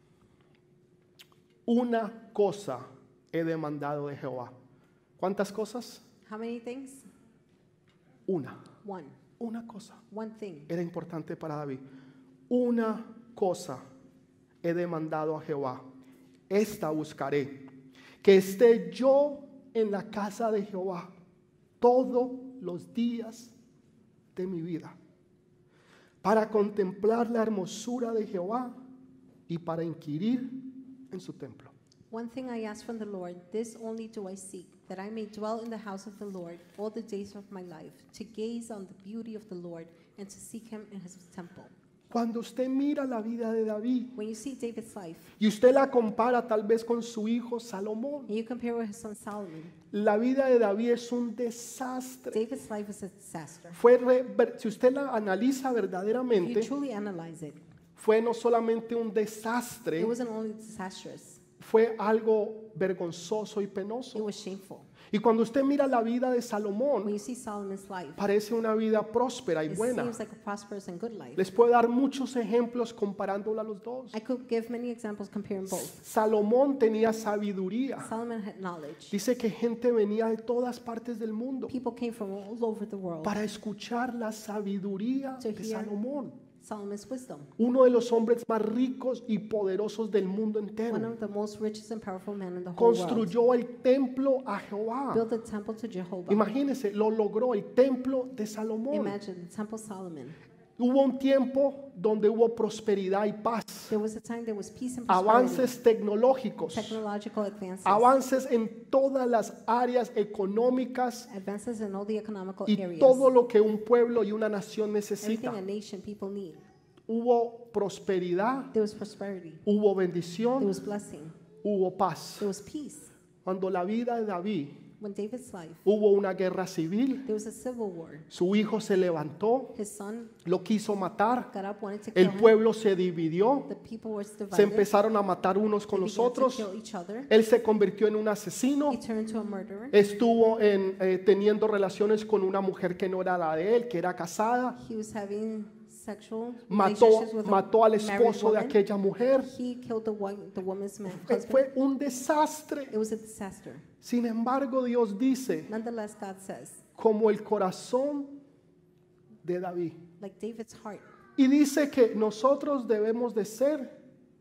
una cosa he demandado de Jehová. ¿Cuántas cosas? How many things? Una One cosa. thing. Era importante para David. Una cosa he demandado a Jehová. Esta buscaré. Que esté yo en la casa de Jehová todos los días de mi vida, para contemplar la hermosura de Jehová y para inquirir en su templo. One thing I ask from the Lord, this only do I seek, that I may dwell in the house of the Lord all the days of my life, to gaze on the beauty of the Lord and to seek him in his temple. Cuando usted mira la vida de David When you see David's life, y usted la compara tal vez con su hijo Salomón, and you compare with his son Solomon, la vida de David es un desastre. David's life is a disaster. Si usted la analiza If you verdaderamente, truly analyze it, fue no solamente un It desastre, wasn't only disastrous, fue algo vergonzoso y it penoso. was shameful. Y cuando usted mira la vida de When Salomón, you see Solomon's life, parece una vida próspera y it buena. seems like a prosperous and good life. Les puedo dar muchos ejemplos comparándola a los dos. I could give many examples comparing both. Salomón tenía sabiduría. Solomon had knowledge. Dice que gente venía de todas partes del mundo People came from all over the world para escuchar la sabiduría To de hear Salomón, Solomon's wisdom. uno de los hombres más ricos y poderosos del mundo One entero. of the most richest and powerful men in the whole world. Construyó el templo a Jehová. Built a temple to Jehovah. Imagínense, lo logró, el templo de Salomón. Imagine the temple of Solomon. Hubo un tiempo donde hubo prosperidad y paz, There was a time there was peace and prosperity, avances tecnológicos, technological advances, avances en todas las áreas económicas advances in all the economical y areas. todo lo que un pueblo y una nación Everything necesita. a nation people need. Hubo prosperidad, There was prosperity. hubo There bendición, was blessing. hubo paz. There was peace. Cuando la vida de David When David's life, hubo una guerra civil, there was a civil war. su hijo se levantó, His son lo quiso matar, got up, wanted to kill el him. pueblo se dividió, The people were divided. se empezaron a matar unos They con los began to otros, kill each other. él se convirtió en un asesino, He turned into a murderer. estuvo teniendo relaciones con una mujer que no era la de él, que era casada, He was having sexual mató, relationships with mató al a married esposo de woman. aquella mujer. He killed the woman's husband. Fue un desastre. It was a disaster. Sin embargo, Dios dice, Nonetheless, God says, como el corazón de David. like David's heart. Y dice que nosotros debemos de ser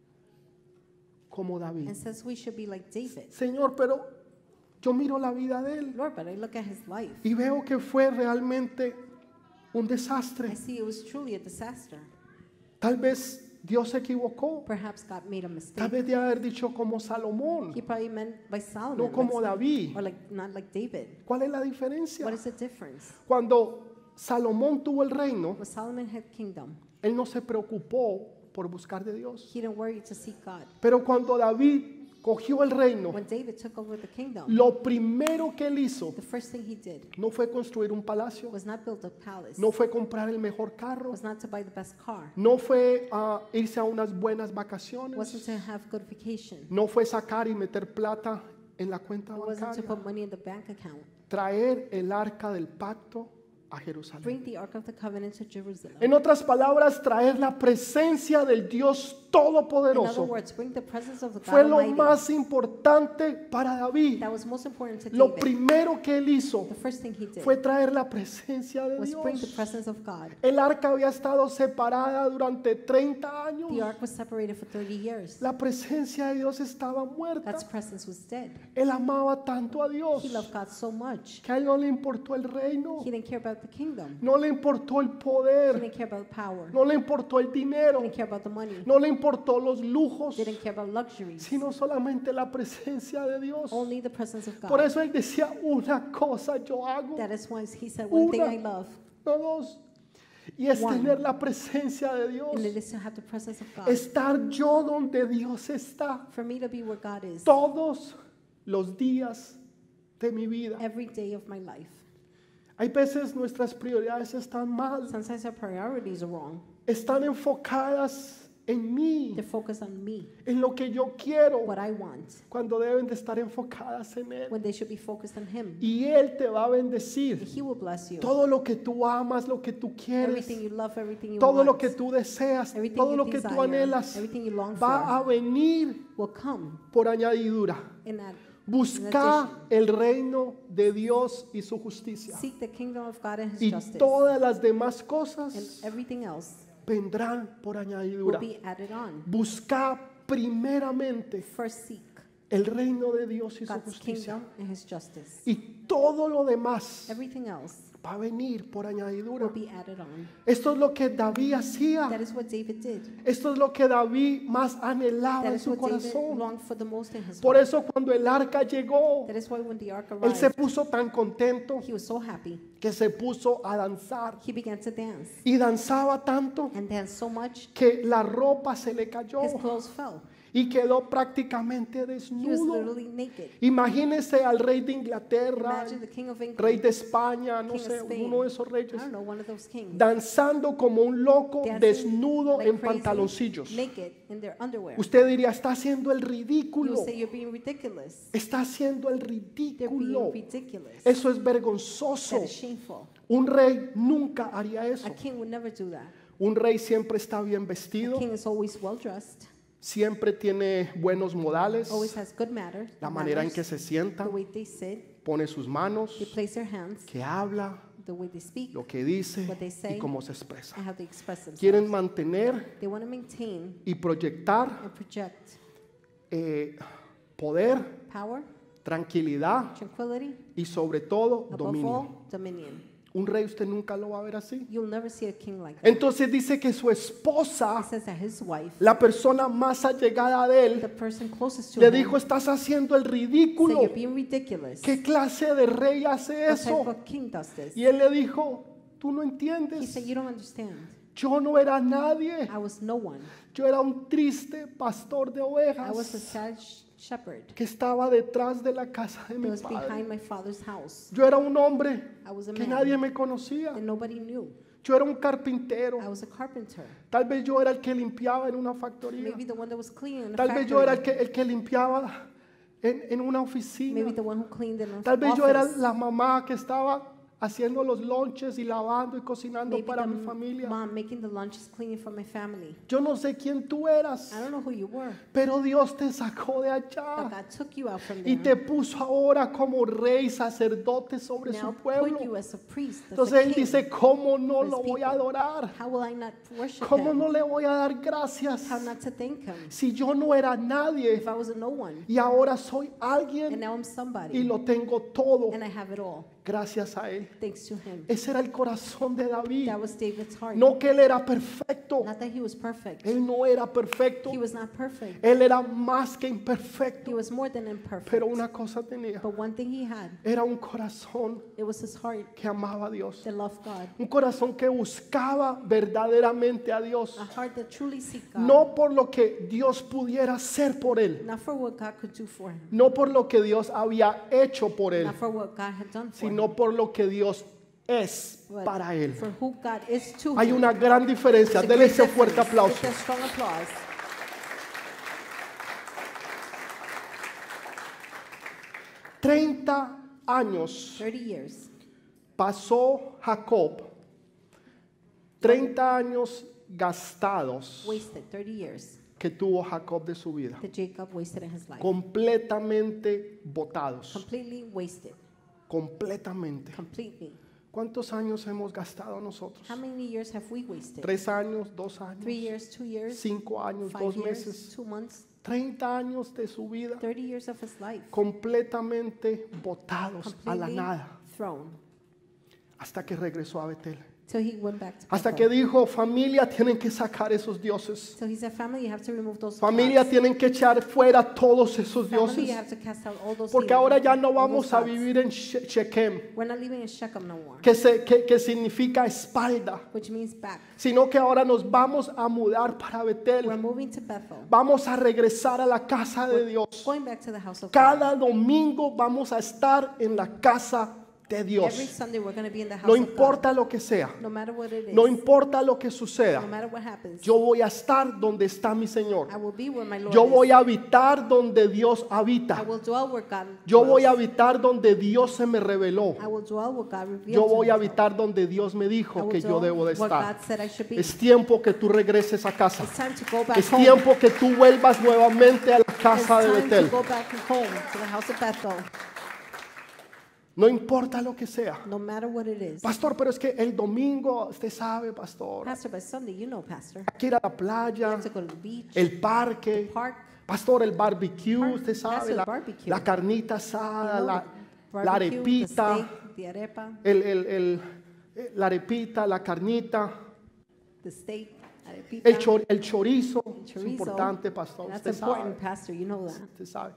como David. And says we should be like David. Señor, pero yo miro la vida de él Lord, but I look at his life. y veo que fue realmente un I desastre. see it was truly a disaster. Tal vez Dios se equivocó. Perhaps God made a Tal mistake. vez de haber dicho como Salomón, He probably meant by Solomon, no como like, David. or like not like David. ¿Cuál es la diferencia? What is the difference? Cuando Salomón tuvo el reino, When Solomon had kingdom, él no se preocupó por buscar de Dios. he didn't worry to seek God. Pero cuando David cogió el reino, When David took over the kingdom, lo primero que él hizo the first thing he did no fue construir un palacio, was not build a palace, no fue comprar el mejor carro, was not to buy the best car, no fue irse a unas buenas vacaciones, wasn't to have good vacation, no fue sacar y meter plata en la cuenta it wasn't to bancaria, put money in the bank account. traer el arca del pacto a Jerusalén. Bring the Ark of the Covenant to Jerusalem. En otras palabras, traer la presencia del Dios In other Todopoderoso words, bring the presence of the fue God lo Almighty. más importante para David. That was most important to Lo David. primero que él hizo The first thing he did fue traer la presencia de was bring the Dios. presence of God. El arca había estado separada durante 30 años. The ark was separated for 30 years. La presencia de Dios estaba muerta. God's presence was dead. Él amaba tanto a Dios He loved God so much. que a él no le importó el reino, He didn't care about the kingdom. no le importó el He poder, didn't care about power. no le importó el He dinero, didn't care about the money. no le importó los lujos, Didn't care about luxuries. sino solamente la presencia de Dios. Only the presence of Por God. eso él decía, una cosa yo hago, That is why he said, one thing Una. I love, no dos, y es One. tener la presencia de Dios. and it is to have the presence of God. Estar yo donde Dios está For me to be where God is todos los días de mi vida. every day of my life. Hay veces nuestras prioridades están mal, Sometimes our priorities are wrong. están enfocadas en mí, They're focused on me, en lo que yo quiero, what I want, cuando deben de estar enfocadas en Él. when they should be focused on Him. Y Él te va a bendecir. He will bless you. Todo lo que tú amas, lo que tú quieres, Everything you love, everything you todo lo want, que tú deseas, everything todo you lo que tú desire, anhelas, everything you long va for a venir will come por añadidura. in that. Busca el reino de Dios y su justicia. Seek the kingdom of God and His Y justice, todas las demás and cosas everything else vendrán por will añadidura. be added on. Busca primeramente First seek el reino de Dios y su God's justicia. kingdom and His justice. Y todo lo demás Everything else va a venir por añadidura. will be added on. Esto es lo que David hacía. That is what David did. Esto es lo que David más anhelaba That en is su what David corazón. longed for the most in his Por heart. eso cuando el arca llegó, That is why when the ark él se arrived, puso tan contento he was so happy. que se puso a danzar. He began to dance Y danzaba tanto and danced so much que la ropa se le cayó. his clothes fell. y quedó prácticamente He was desnudo. literally naked. Imagínese al rey de Inglaterra, Imagine the king of England, rey de España, no King of sé, Spain. uno de esos I reyes, don't know, one of those kings, danzando como un loco, dancing desnudo like en crazy, pantaloncillos. naked in their underwear. Usted diría, está haciendo el You ridículo. would say you're being ridiculous. Está haciendo el They're ridículo. being ridiculous. Eso es vergonzoso. That is shameful. Un rey nunca haría eso. A king would never do that. Un rey siempre está bien A vestido, king is always well dressed, siempre tiene buenos modales, always has good manners, la manera en que se sienta, the way they sit, pone sus manos, they place their hands, que habla, the way they speak, lo que dice What they say, y cómo se expresa. and how they express themselves. Quieren mantener They want to maintain y proyectar and project poder, power, tranquilidad tranquility, y sobre todo above dominio. all, dominion. Un rey usted nunca lo va a ver así. You'll never see a king like that. Entonces dice que su It esposa, says that his wife, la persona más allegada de the él, person closest to le him, dijo, estás haciendo el said, ridículo. you're being ridiculous. ¿Qué clase de rey hace What type eso? of king does this? Y él le dijo, tú no He entiendes. said, you don't understand. Yo no era nadie. I was no one. Yo era un triste pastor de I was a ovejas sad shepherd que estaba detrás de la casa de that mi was behind padre. my father's house. Yo era un hombre I was a que man nadie me conocía. that nobody knew. Yo era un carpintero. I was a carpenter. Tal vez yo era el que limpiaba en una factoría. Maybe the one that was cleaning in a Tal vez yo era factory. el que limpiaba en una oficina. Maybe the one who cleaned in an Tal vez yo era office. la mamá que estaba haciendo los lunches y lavando y cocinando Maybe para the mi familia. mom making the lunches, cleaning for my family. Yo no sé quién tú eras, I don't know who you were, pero Dios te sacó de but allá God took you out from y there. te puso ahora como rey sacerdote sobre su Now put pueblo. you as a priest, as Entonces a él king. dice, ¿cómo no for his lo voy a people. adorar? How will I not worship ¿Cómo him? no le voy a dar gracias? How not to thank him? Si yo no era nadie If I was a no one, y ahora soy and alguien now I'm y somebody, lo tengo todo and I have it all, gracias a él. thanks to him. Ese era el corazón de David. That was David's heart. No que él era perfecto. Not that he was perfect. Él no era perfecto. He was not perfect. Él era más que He imperfecto. was more than imperfect. Pero una cosa tenía. But one thing he had, Era un corazón it was his heart que amaba a Dios. that loved God. Un corazón que buscaba verdaderamente a Dios. A heart that truly seeked God. No por lo que Dios pudiera hacer por él. Not for what God could do for him. No por lo que Dios había hecho por él. Not for what God had done for him. Sino por lo que Dios es But para él. for who God is to Hay him. una gran diferencia. There's a Dele great ese fuerte difference. aplauso. Give that strong applause. 30 años 30 years. pasó Jacob, 30 años gastados Wasted 30 years que tuvo Jacob de su vida, that Jacob wasted in his life. completamente botados, Completely wasted. completamente. Completely. ¿Cuántos años hemos gastado nosotros? How many years have we wasted? 3 años, 2 años, 3 years, 2 years, 5 años, 5 2 years, meses, 2 months, 30 años de su vida 30 years of his life. completamente botados a la Completely nada, thrown. hasta que regresó a Betel. So he went back to Hasta Bethel. que dijo, familia, tienen que sacar esos dioses. So he said, family, you have to remove those Familia, gods. tienen que echar fuera todos esos Family, dioses. you have to cast out all those Porque demons, ahora ya no all vamos those a gods. vivir en Shechem, We're not living in Shechem no more, que significa espalda, which means back. sino que ahora nos vamos a mudar para We're Betel. moving to Bethel. Vamos a regresar a la casa de Dios. Going back to the house of God. Cada domingo vamos a estar en la casa de Every Dios. Sunday we're going to be in the house No of God. importa lo que sea, No matter what it is. no importa lo que No suceda, matter what happens. yo voy a estar donde está mi Señor. I will be where my Lord Yo is. voy a habitar donde Dios I habita. will dwell where God Yo voy a dwells. habitar donde Dios se me reveló. I will dwell where God revealed Yo voy a himself. habitar donde Dios me I dijo will que yo dwell debo de where estar. God said I should be. Es tiempo que tú regreses a casa. It's time to go back Es home. tiempo que tú vuelvas nuevamente a la It's casa de time Betel. to go back home to the house of Bethel. No importa lo que sea. No matter what it is. Pastor, pero es que el domingo, usted sabe, pastor, Pastor, by Sunday, you know, Pastor. hay que ir a la You playa, have to go to the beach, el parque, park. pastor, el barbecue, usted Pastor, sabe, la, barbecue. la carnita You asada, know, la barbecue, arepita, the steak, the arepa, la arepita, la carnita, the steak, arepita. el chorizo. Es chorizo. importante, pastor, That's usted sabe. important, Pastor. You know that. Usted sabe.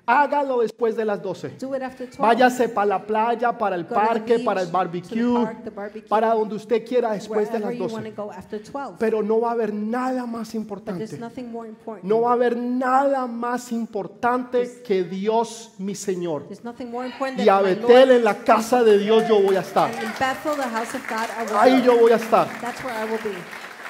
Hágalo después de las 12. Do it after 12. Váyase para la playa, para el Go to the parque, beach, para el to the barbecue, park, the barbecue, para donde usted quiera después de wherever las you want 12. to go after 12. Pero no va a haber nada más But there's importante. nothing more important. No va a haber nada más importante que Dios, mi Señor. There's nothing more important Y a than my Betel, Lord. en la casa de Dios, yo voy a estar. And in Bethel, the house of God, I will Ahí go. yo voy a estar. That's where I will be.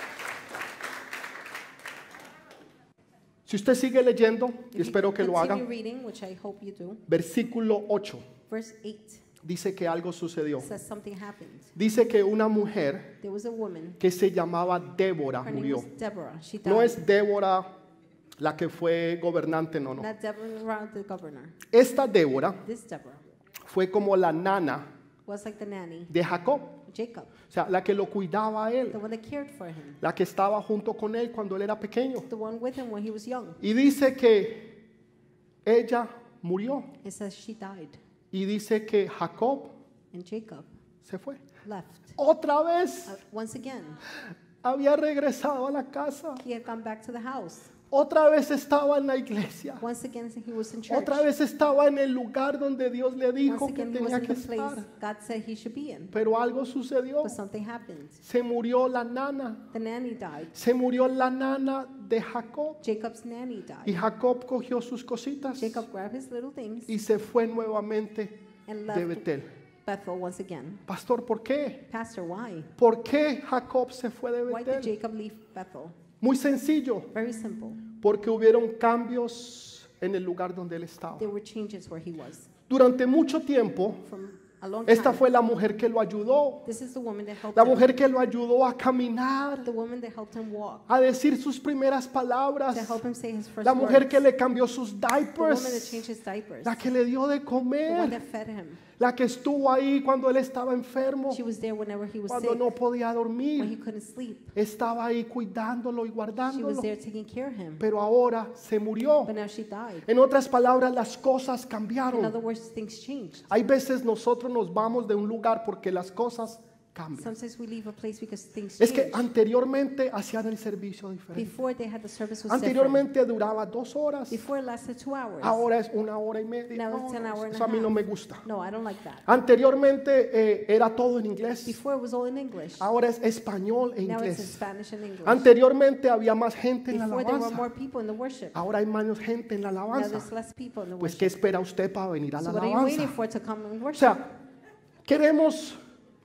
Si usted sigue leyendo, y If you espero que lo haga, continue reading, which I hope you do, versículo 8 verse 8 dice que algo sucedió. says something happened. Dice que una mujer There was a woman, que se llamaba Débora her name murió. was Deborah. She died. No es Débora la que fue gobernante, no, no. Not Deborah, the governor. Esta Débora This Deborah fue como la nana was like the nanny, de Jacob, Jacob, o sea, la que lo cuidaba a the él, one that cared for him, la que estaba junto con él cuando él era pequeño. the one with him when he was young. Y dice que ella murió It says she died, y dice que Jacob and Jacob se fue. left. Otra vez Once again, había regresado a la casa. he had gone back to the house. Otra vez estaba en la iglesia. Once again, he was in church. Otra vez estaba en el lugar donde Dios le dijo Once que again, he was tenía in que the place estar. God said he should be in. Pero algo sucedió. But something happened. Se murió la nana. The nanny died. Se murió la nana de Jacob. Jacob's nanny Y died. Jacob cogió sus cositas Jacob grabbed his little things y se fue nuevamente and de left Betel. Bethel once again. Pastor, ¿por qué? Pastor, why? ¿Por qué Jacob se fue de Why did Betel? Jacob leave Bethel? Muy sencillo, Very simple. porque hubieron cambios en el lugar donde él estaba. There were changes where he was. Durante mucho tiempo, From a long esta time. fue la mujer que lo ayudó, This is the woman that helped la him. mujer que lo ayudó a caminar, The woman that helped him walk. a decir sus primeras palabras, To help him say his first la mujer words. que le cambió sus The woman that diapers, changed his diapers. la que le dio de The one comer, that fed him. la que estuvo ahí cuando él estaba enfermo, She was there whenever he was cuando sick. no podía When he dormir, couldn't sleep. estaba ahí cuidándolo y She was guardándolo, there taking care of him. pero ahora se murió. But now she died. En otras palabras, las cosas In cambiaron. other words, things changed. Hay veces nosotros nos vamos de un lugar porque las cosas cambian. Sometimes we leave a place because things Es que change. anteriormente hacían el servicio diferente. Before they had the service was different. Anteriormente duraba 2 horas, Before it lasted 2 hours. ahora es 1 hora y media. Now No, it's an hour and eso a a mí no half. me gusta. No, I don't like that. Anteriormente era todo en inglés, Before it was all in English. ahora es español e Now it's in inglés. Spanish and English. Anteriormente había más gente en la Before there were alabanza, more people in the worship. ahora hay menos gente en la Now alabanza. there's less people in the Pues ¿qué worship. espera usted para venir a la So what are you waiting alabanza? for to come and O worship? sea, queremos,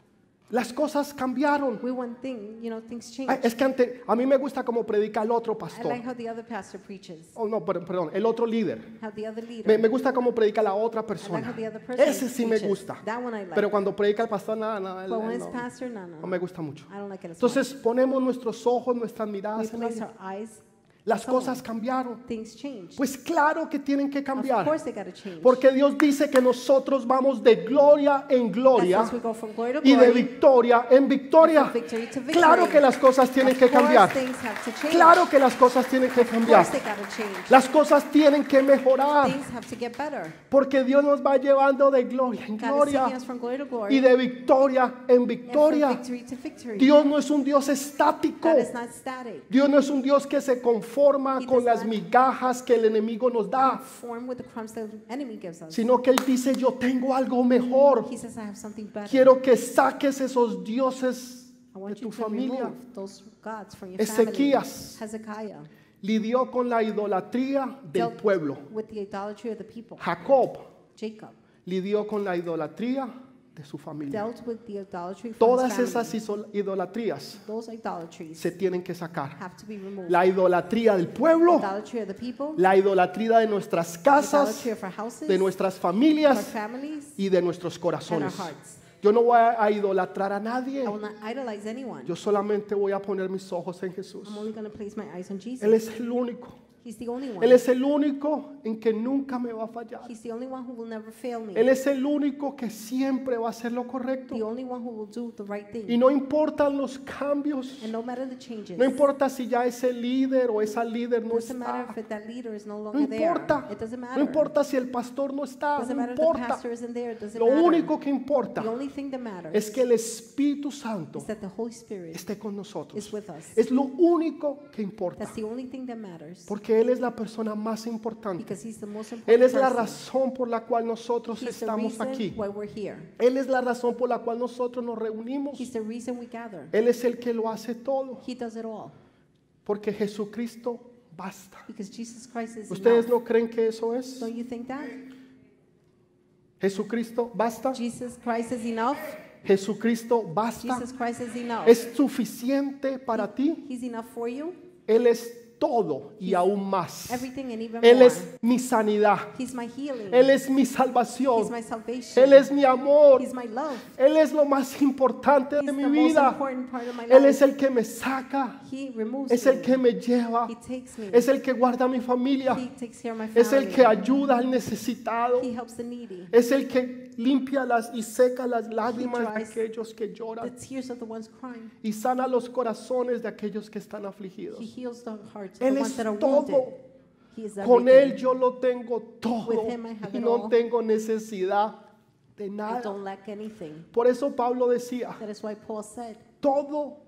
las cosas cambiaron. We want things change. Ay, es que a mí me gusta como predica el otro I pastor. like how the other pastor preaches. Oh, no, perdón, el otro líder. How the other leader. Me gusta como predica la otra I like persona. how the other person Ese sí me preaches. gusta. That one I like. Pero cuando predica el pastor, nada, But when él it's no, pastor, no me gusta mucho. I don't like it as Entonces ponemos nuestros ojos, nuestras well. We miradas en place él. our eyes. Las cosas cambiaron. Things change. Pues claro que tienen que Of cambiar. course they gotta change. Porque Dios dice que nosotros vamos de gloria en That's gloria as we go from glory to y de glory, victoria en victoria. from victory to victory. Claro que las cosas tienen Of que course cambiar. things have to change. Claro que las cosas tienen que Of cambiar. course they gotta change. Las cosas tienen que mejorar. Things have to get better. Porque Dios nos va llevando de gloria en God is gloria taking us from glory to glory y de victoria en and victoria. from victory to victory. Dios no es un Dios estático. God is not static. Dios no es un Dios que se conforma He con does las not migajas que el enemigo nos da, Form with the crumbs that the enemy gives us. sino que Él dice, yo tengo algo mejor. He says, I have something better. Quiero que saques esos dioses I de want tu you to familia. remove those gods from your Ezequías family. Hezekiah lidió con la idolatría del dealt pueblo. with the idolatry of the people. Jacob Jacob lidió con la idolatría de su familia. dealt with the idolatry from Todas his esas family. idolatrías Those idolatries se tienen que sacar. have to be removed. La idolatría del pueblo, Idolatry of the people, la idolatría de nuestras casas, idolatry of our houses, de nuestras our familias families, y de nuestros and our corazones. hearts. Yo no voy a idolatrar a nadie. I will not idolize anyone. Yo solamente voy a poner mis ojos en Jesús. I'm only going to place my eyes on Jesus. Él es el único. He's the only one. Él es el único en que nunca me va a fallar. He's the only one who will never fail me. Él es el único que siempre va a hacer lo The correcto. only one who will do the right Y thing. no importan los cambios. And no matter the changes, No importa si ya ese líder o esa líder no doesn't matter está. if that leader is no No longer there. importa. It doesn't No matter. importa si el pastor no está. Doesn't No matter if the importa. pastor isn't there. It doesn't Lo matter. único que importa The only thing that matters es que el Espíritu Santo is that the Holy Spirit esté con nosotros. is with us. Es lo único que importa. That's the only thing that matters. Porque Porque Él es la persona más importante. because He's the most Él important es la person. razón por la cual nosotros He's the estamos reason aquí. why we're here. Él es la razón por la cual nosotros nos reunimos. He's the reason we gather. Él es el que lo hace todo. He does it all Porque Jesucristo basta. because Jesus Christ is ¿Ustedes enough. no creen que eso es? Don't you think that? Jesucristo basta. Jesus Christ is enough. Jesucristo basta. Jesus Christ is enough. ¿Es suficiente para ti? He's enough for you. Él es todo y aún más. Everything and even Él more. es mi sanidad. He's my healing. Él es mi He's salvación. my salvation. Él es mi amor. He's my love. Él es lo más importante He's de mi the most vida. important part of my Él life. es el que me saca. He removes Es el me. que me lleva. He takes me. Es el que guarda a mi familia. He takes care of my Es family. el que ayuda al necesitado. He helps the needy. Es el que limpia y seca las lágrimas de dries aquellos que The lloran tears of the ones crying. y sana los corazones de aquellos que están afligidos. He heals the hearts of Él the ones es that are todo. wounded. He is Con everything. Él yo lo tengo todo With him I have y it no all. tengo necesidad de I nada. don't lack anything. Por eso Pablo decía, That is why Paul said, todo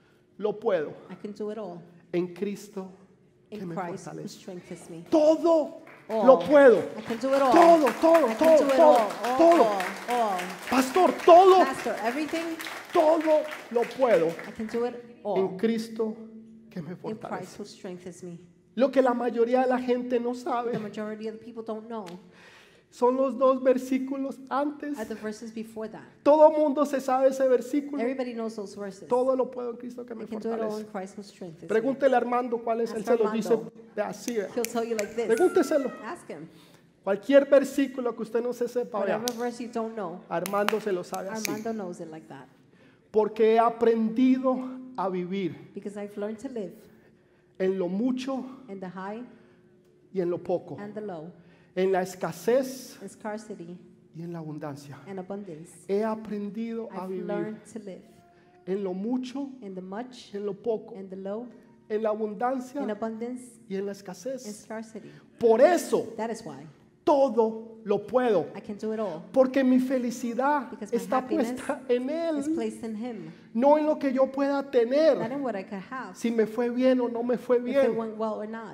lo puedo I can do it all en Cristo que in me Christ who fortalece. strengthens me. Todo All. lo puedo. I can do it all. Todo, todo, I can todo, do it todo, all. todo. All. Pastor, todo, Pastor, everything, todo lo puedo I can do it en all Cristo que me in Christ fortalece. who strengthens me. Lo que la mayoría de la gente no The sabe majority of the people don't know son los dos versículos antes. are the verses before that. Todo mundo se sabe ese versículo. Everybody knows those verses. Todo lo puedo en Cristo que me I can do it all in fortalece. Christ who strengthens me. Pregúntele a Armando cuál es, él Ask se lo dice Armando. de así. He'll tell you like this. Pregúnteselo. Ask him. Cualquier versículo que usted no se sepa, vea, Whatever verse you don't know, Armando se lo sabe así. Armando knows it like that. Porque he aprendido a vivir Because I've learned to live en lo mucho in the high y en lo poco, and the low, en la escasez in scarcity y en la abundancia. and abundance. He aprendido a I've vivir learned to live en lo mucho in the much, y en lo poco, in the low, en la in abundancia abundance, y en la in escasez. scarcity. Por eso That is why todo lo puedo, I can do it all. porque mi felicidad Because my está happiness puesta en It's Él, placed in Him, no en lo que yo pueda not tener, in what I could have, si me fue bien o no me fue if it bien, went well or not,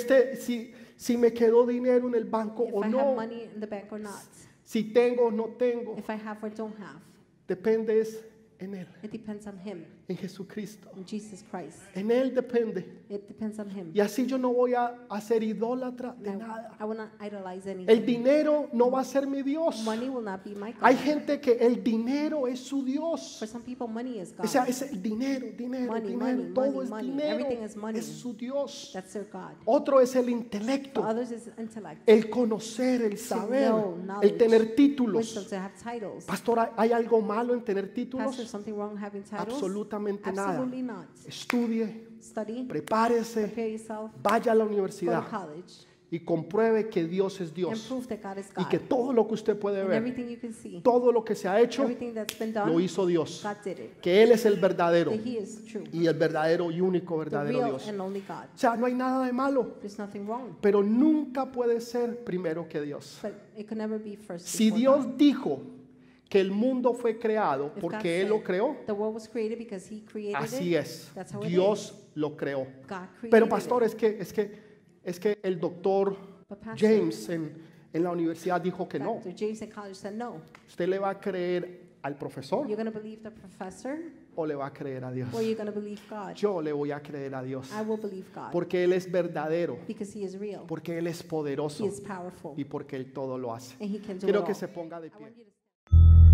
si me quedó dinero en el banco if o I have no, money in the bank or not, si tengo o no tengo, if I have or don't have. depende es en Él, It depends on Him, en Jesucristo. on Jesus Christ. En Él depende. It depends on Him. Y así yo no voy a ser idólatra de nada. I will not idolize El anything. dinero no va a ser mi Dios. Money will not be my God. Hay gente que el dinero es su Dios. For some people, money is God. O sea, es el dinero, dinero, Money, dinero, money, todo money, es money. dinero. Everything is money. Es su Dios. That's their God. Otro es el For intelecto, others, it's intellect. el conocer, el saber, know, knowledge, el tener Wisdom, títulos. to have titles. Pastor, ¿hay algo malo en tener Pastor, títulos? something wrong having titles? Absolutamente nada. Absolutely not. Estudie, Study, prepárese, prepare yourself, vaya a la go to universidad college, y compruebe que Dios es and Dios prove that God is y que God. todo lo que usted puede And ver, everything you can see, todo lo que se ha hecho, everything that's been lo done, hizo Dios. God did it. Que Él es el verdadero That He is true, y el verdadero y único the verdadero real Dios. and only God. O sea, no hay nada de malo, There's nothing wrong, pero nunca puede ser primero que Dios. but it could never be first Si before Dios God. dijo que el mundo fue creado If God porque Él said lo creó, the world was created because He created así it, es. that's how it Dios lo creó. God created Pero pastor, it. es que el doctor But pastor, James en la universidad dijo que no. Dr. James at college said no. ¿Usted le va a creer al profesor You're going to believe the professor o le va a creer a Dios? or you're going to believe God? Yo le voy a creer a Dios I will believe God porque Él es verdadero, because He is real. porque Él es He poderoso is powerful y porque Él todo lo hace. and He can do Quiero it que all. se ponga de I want pie. you to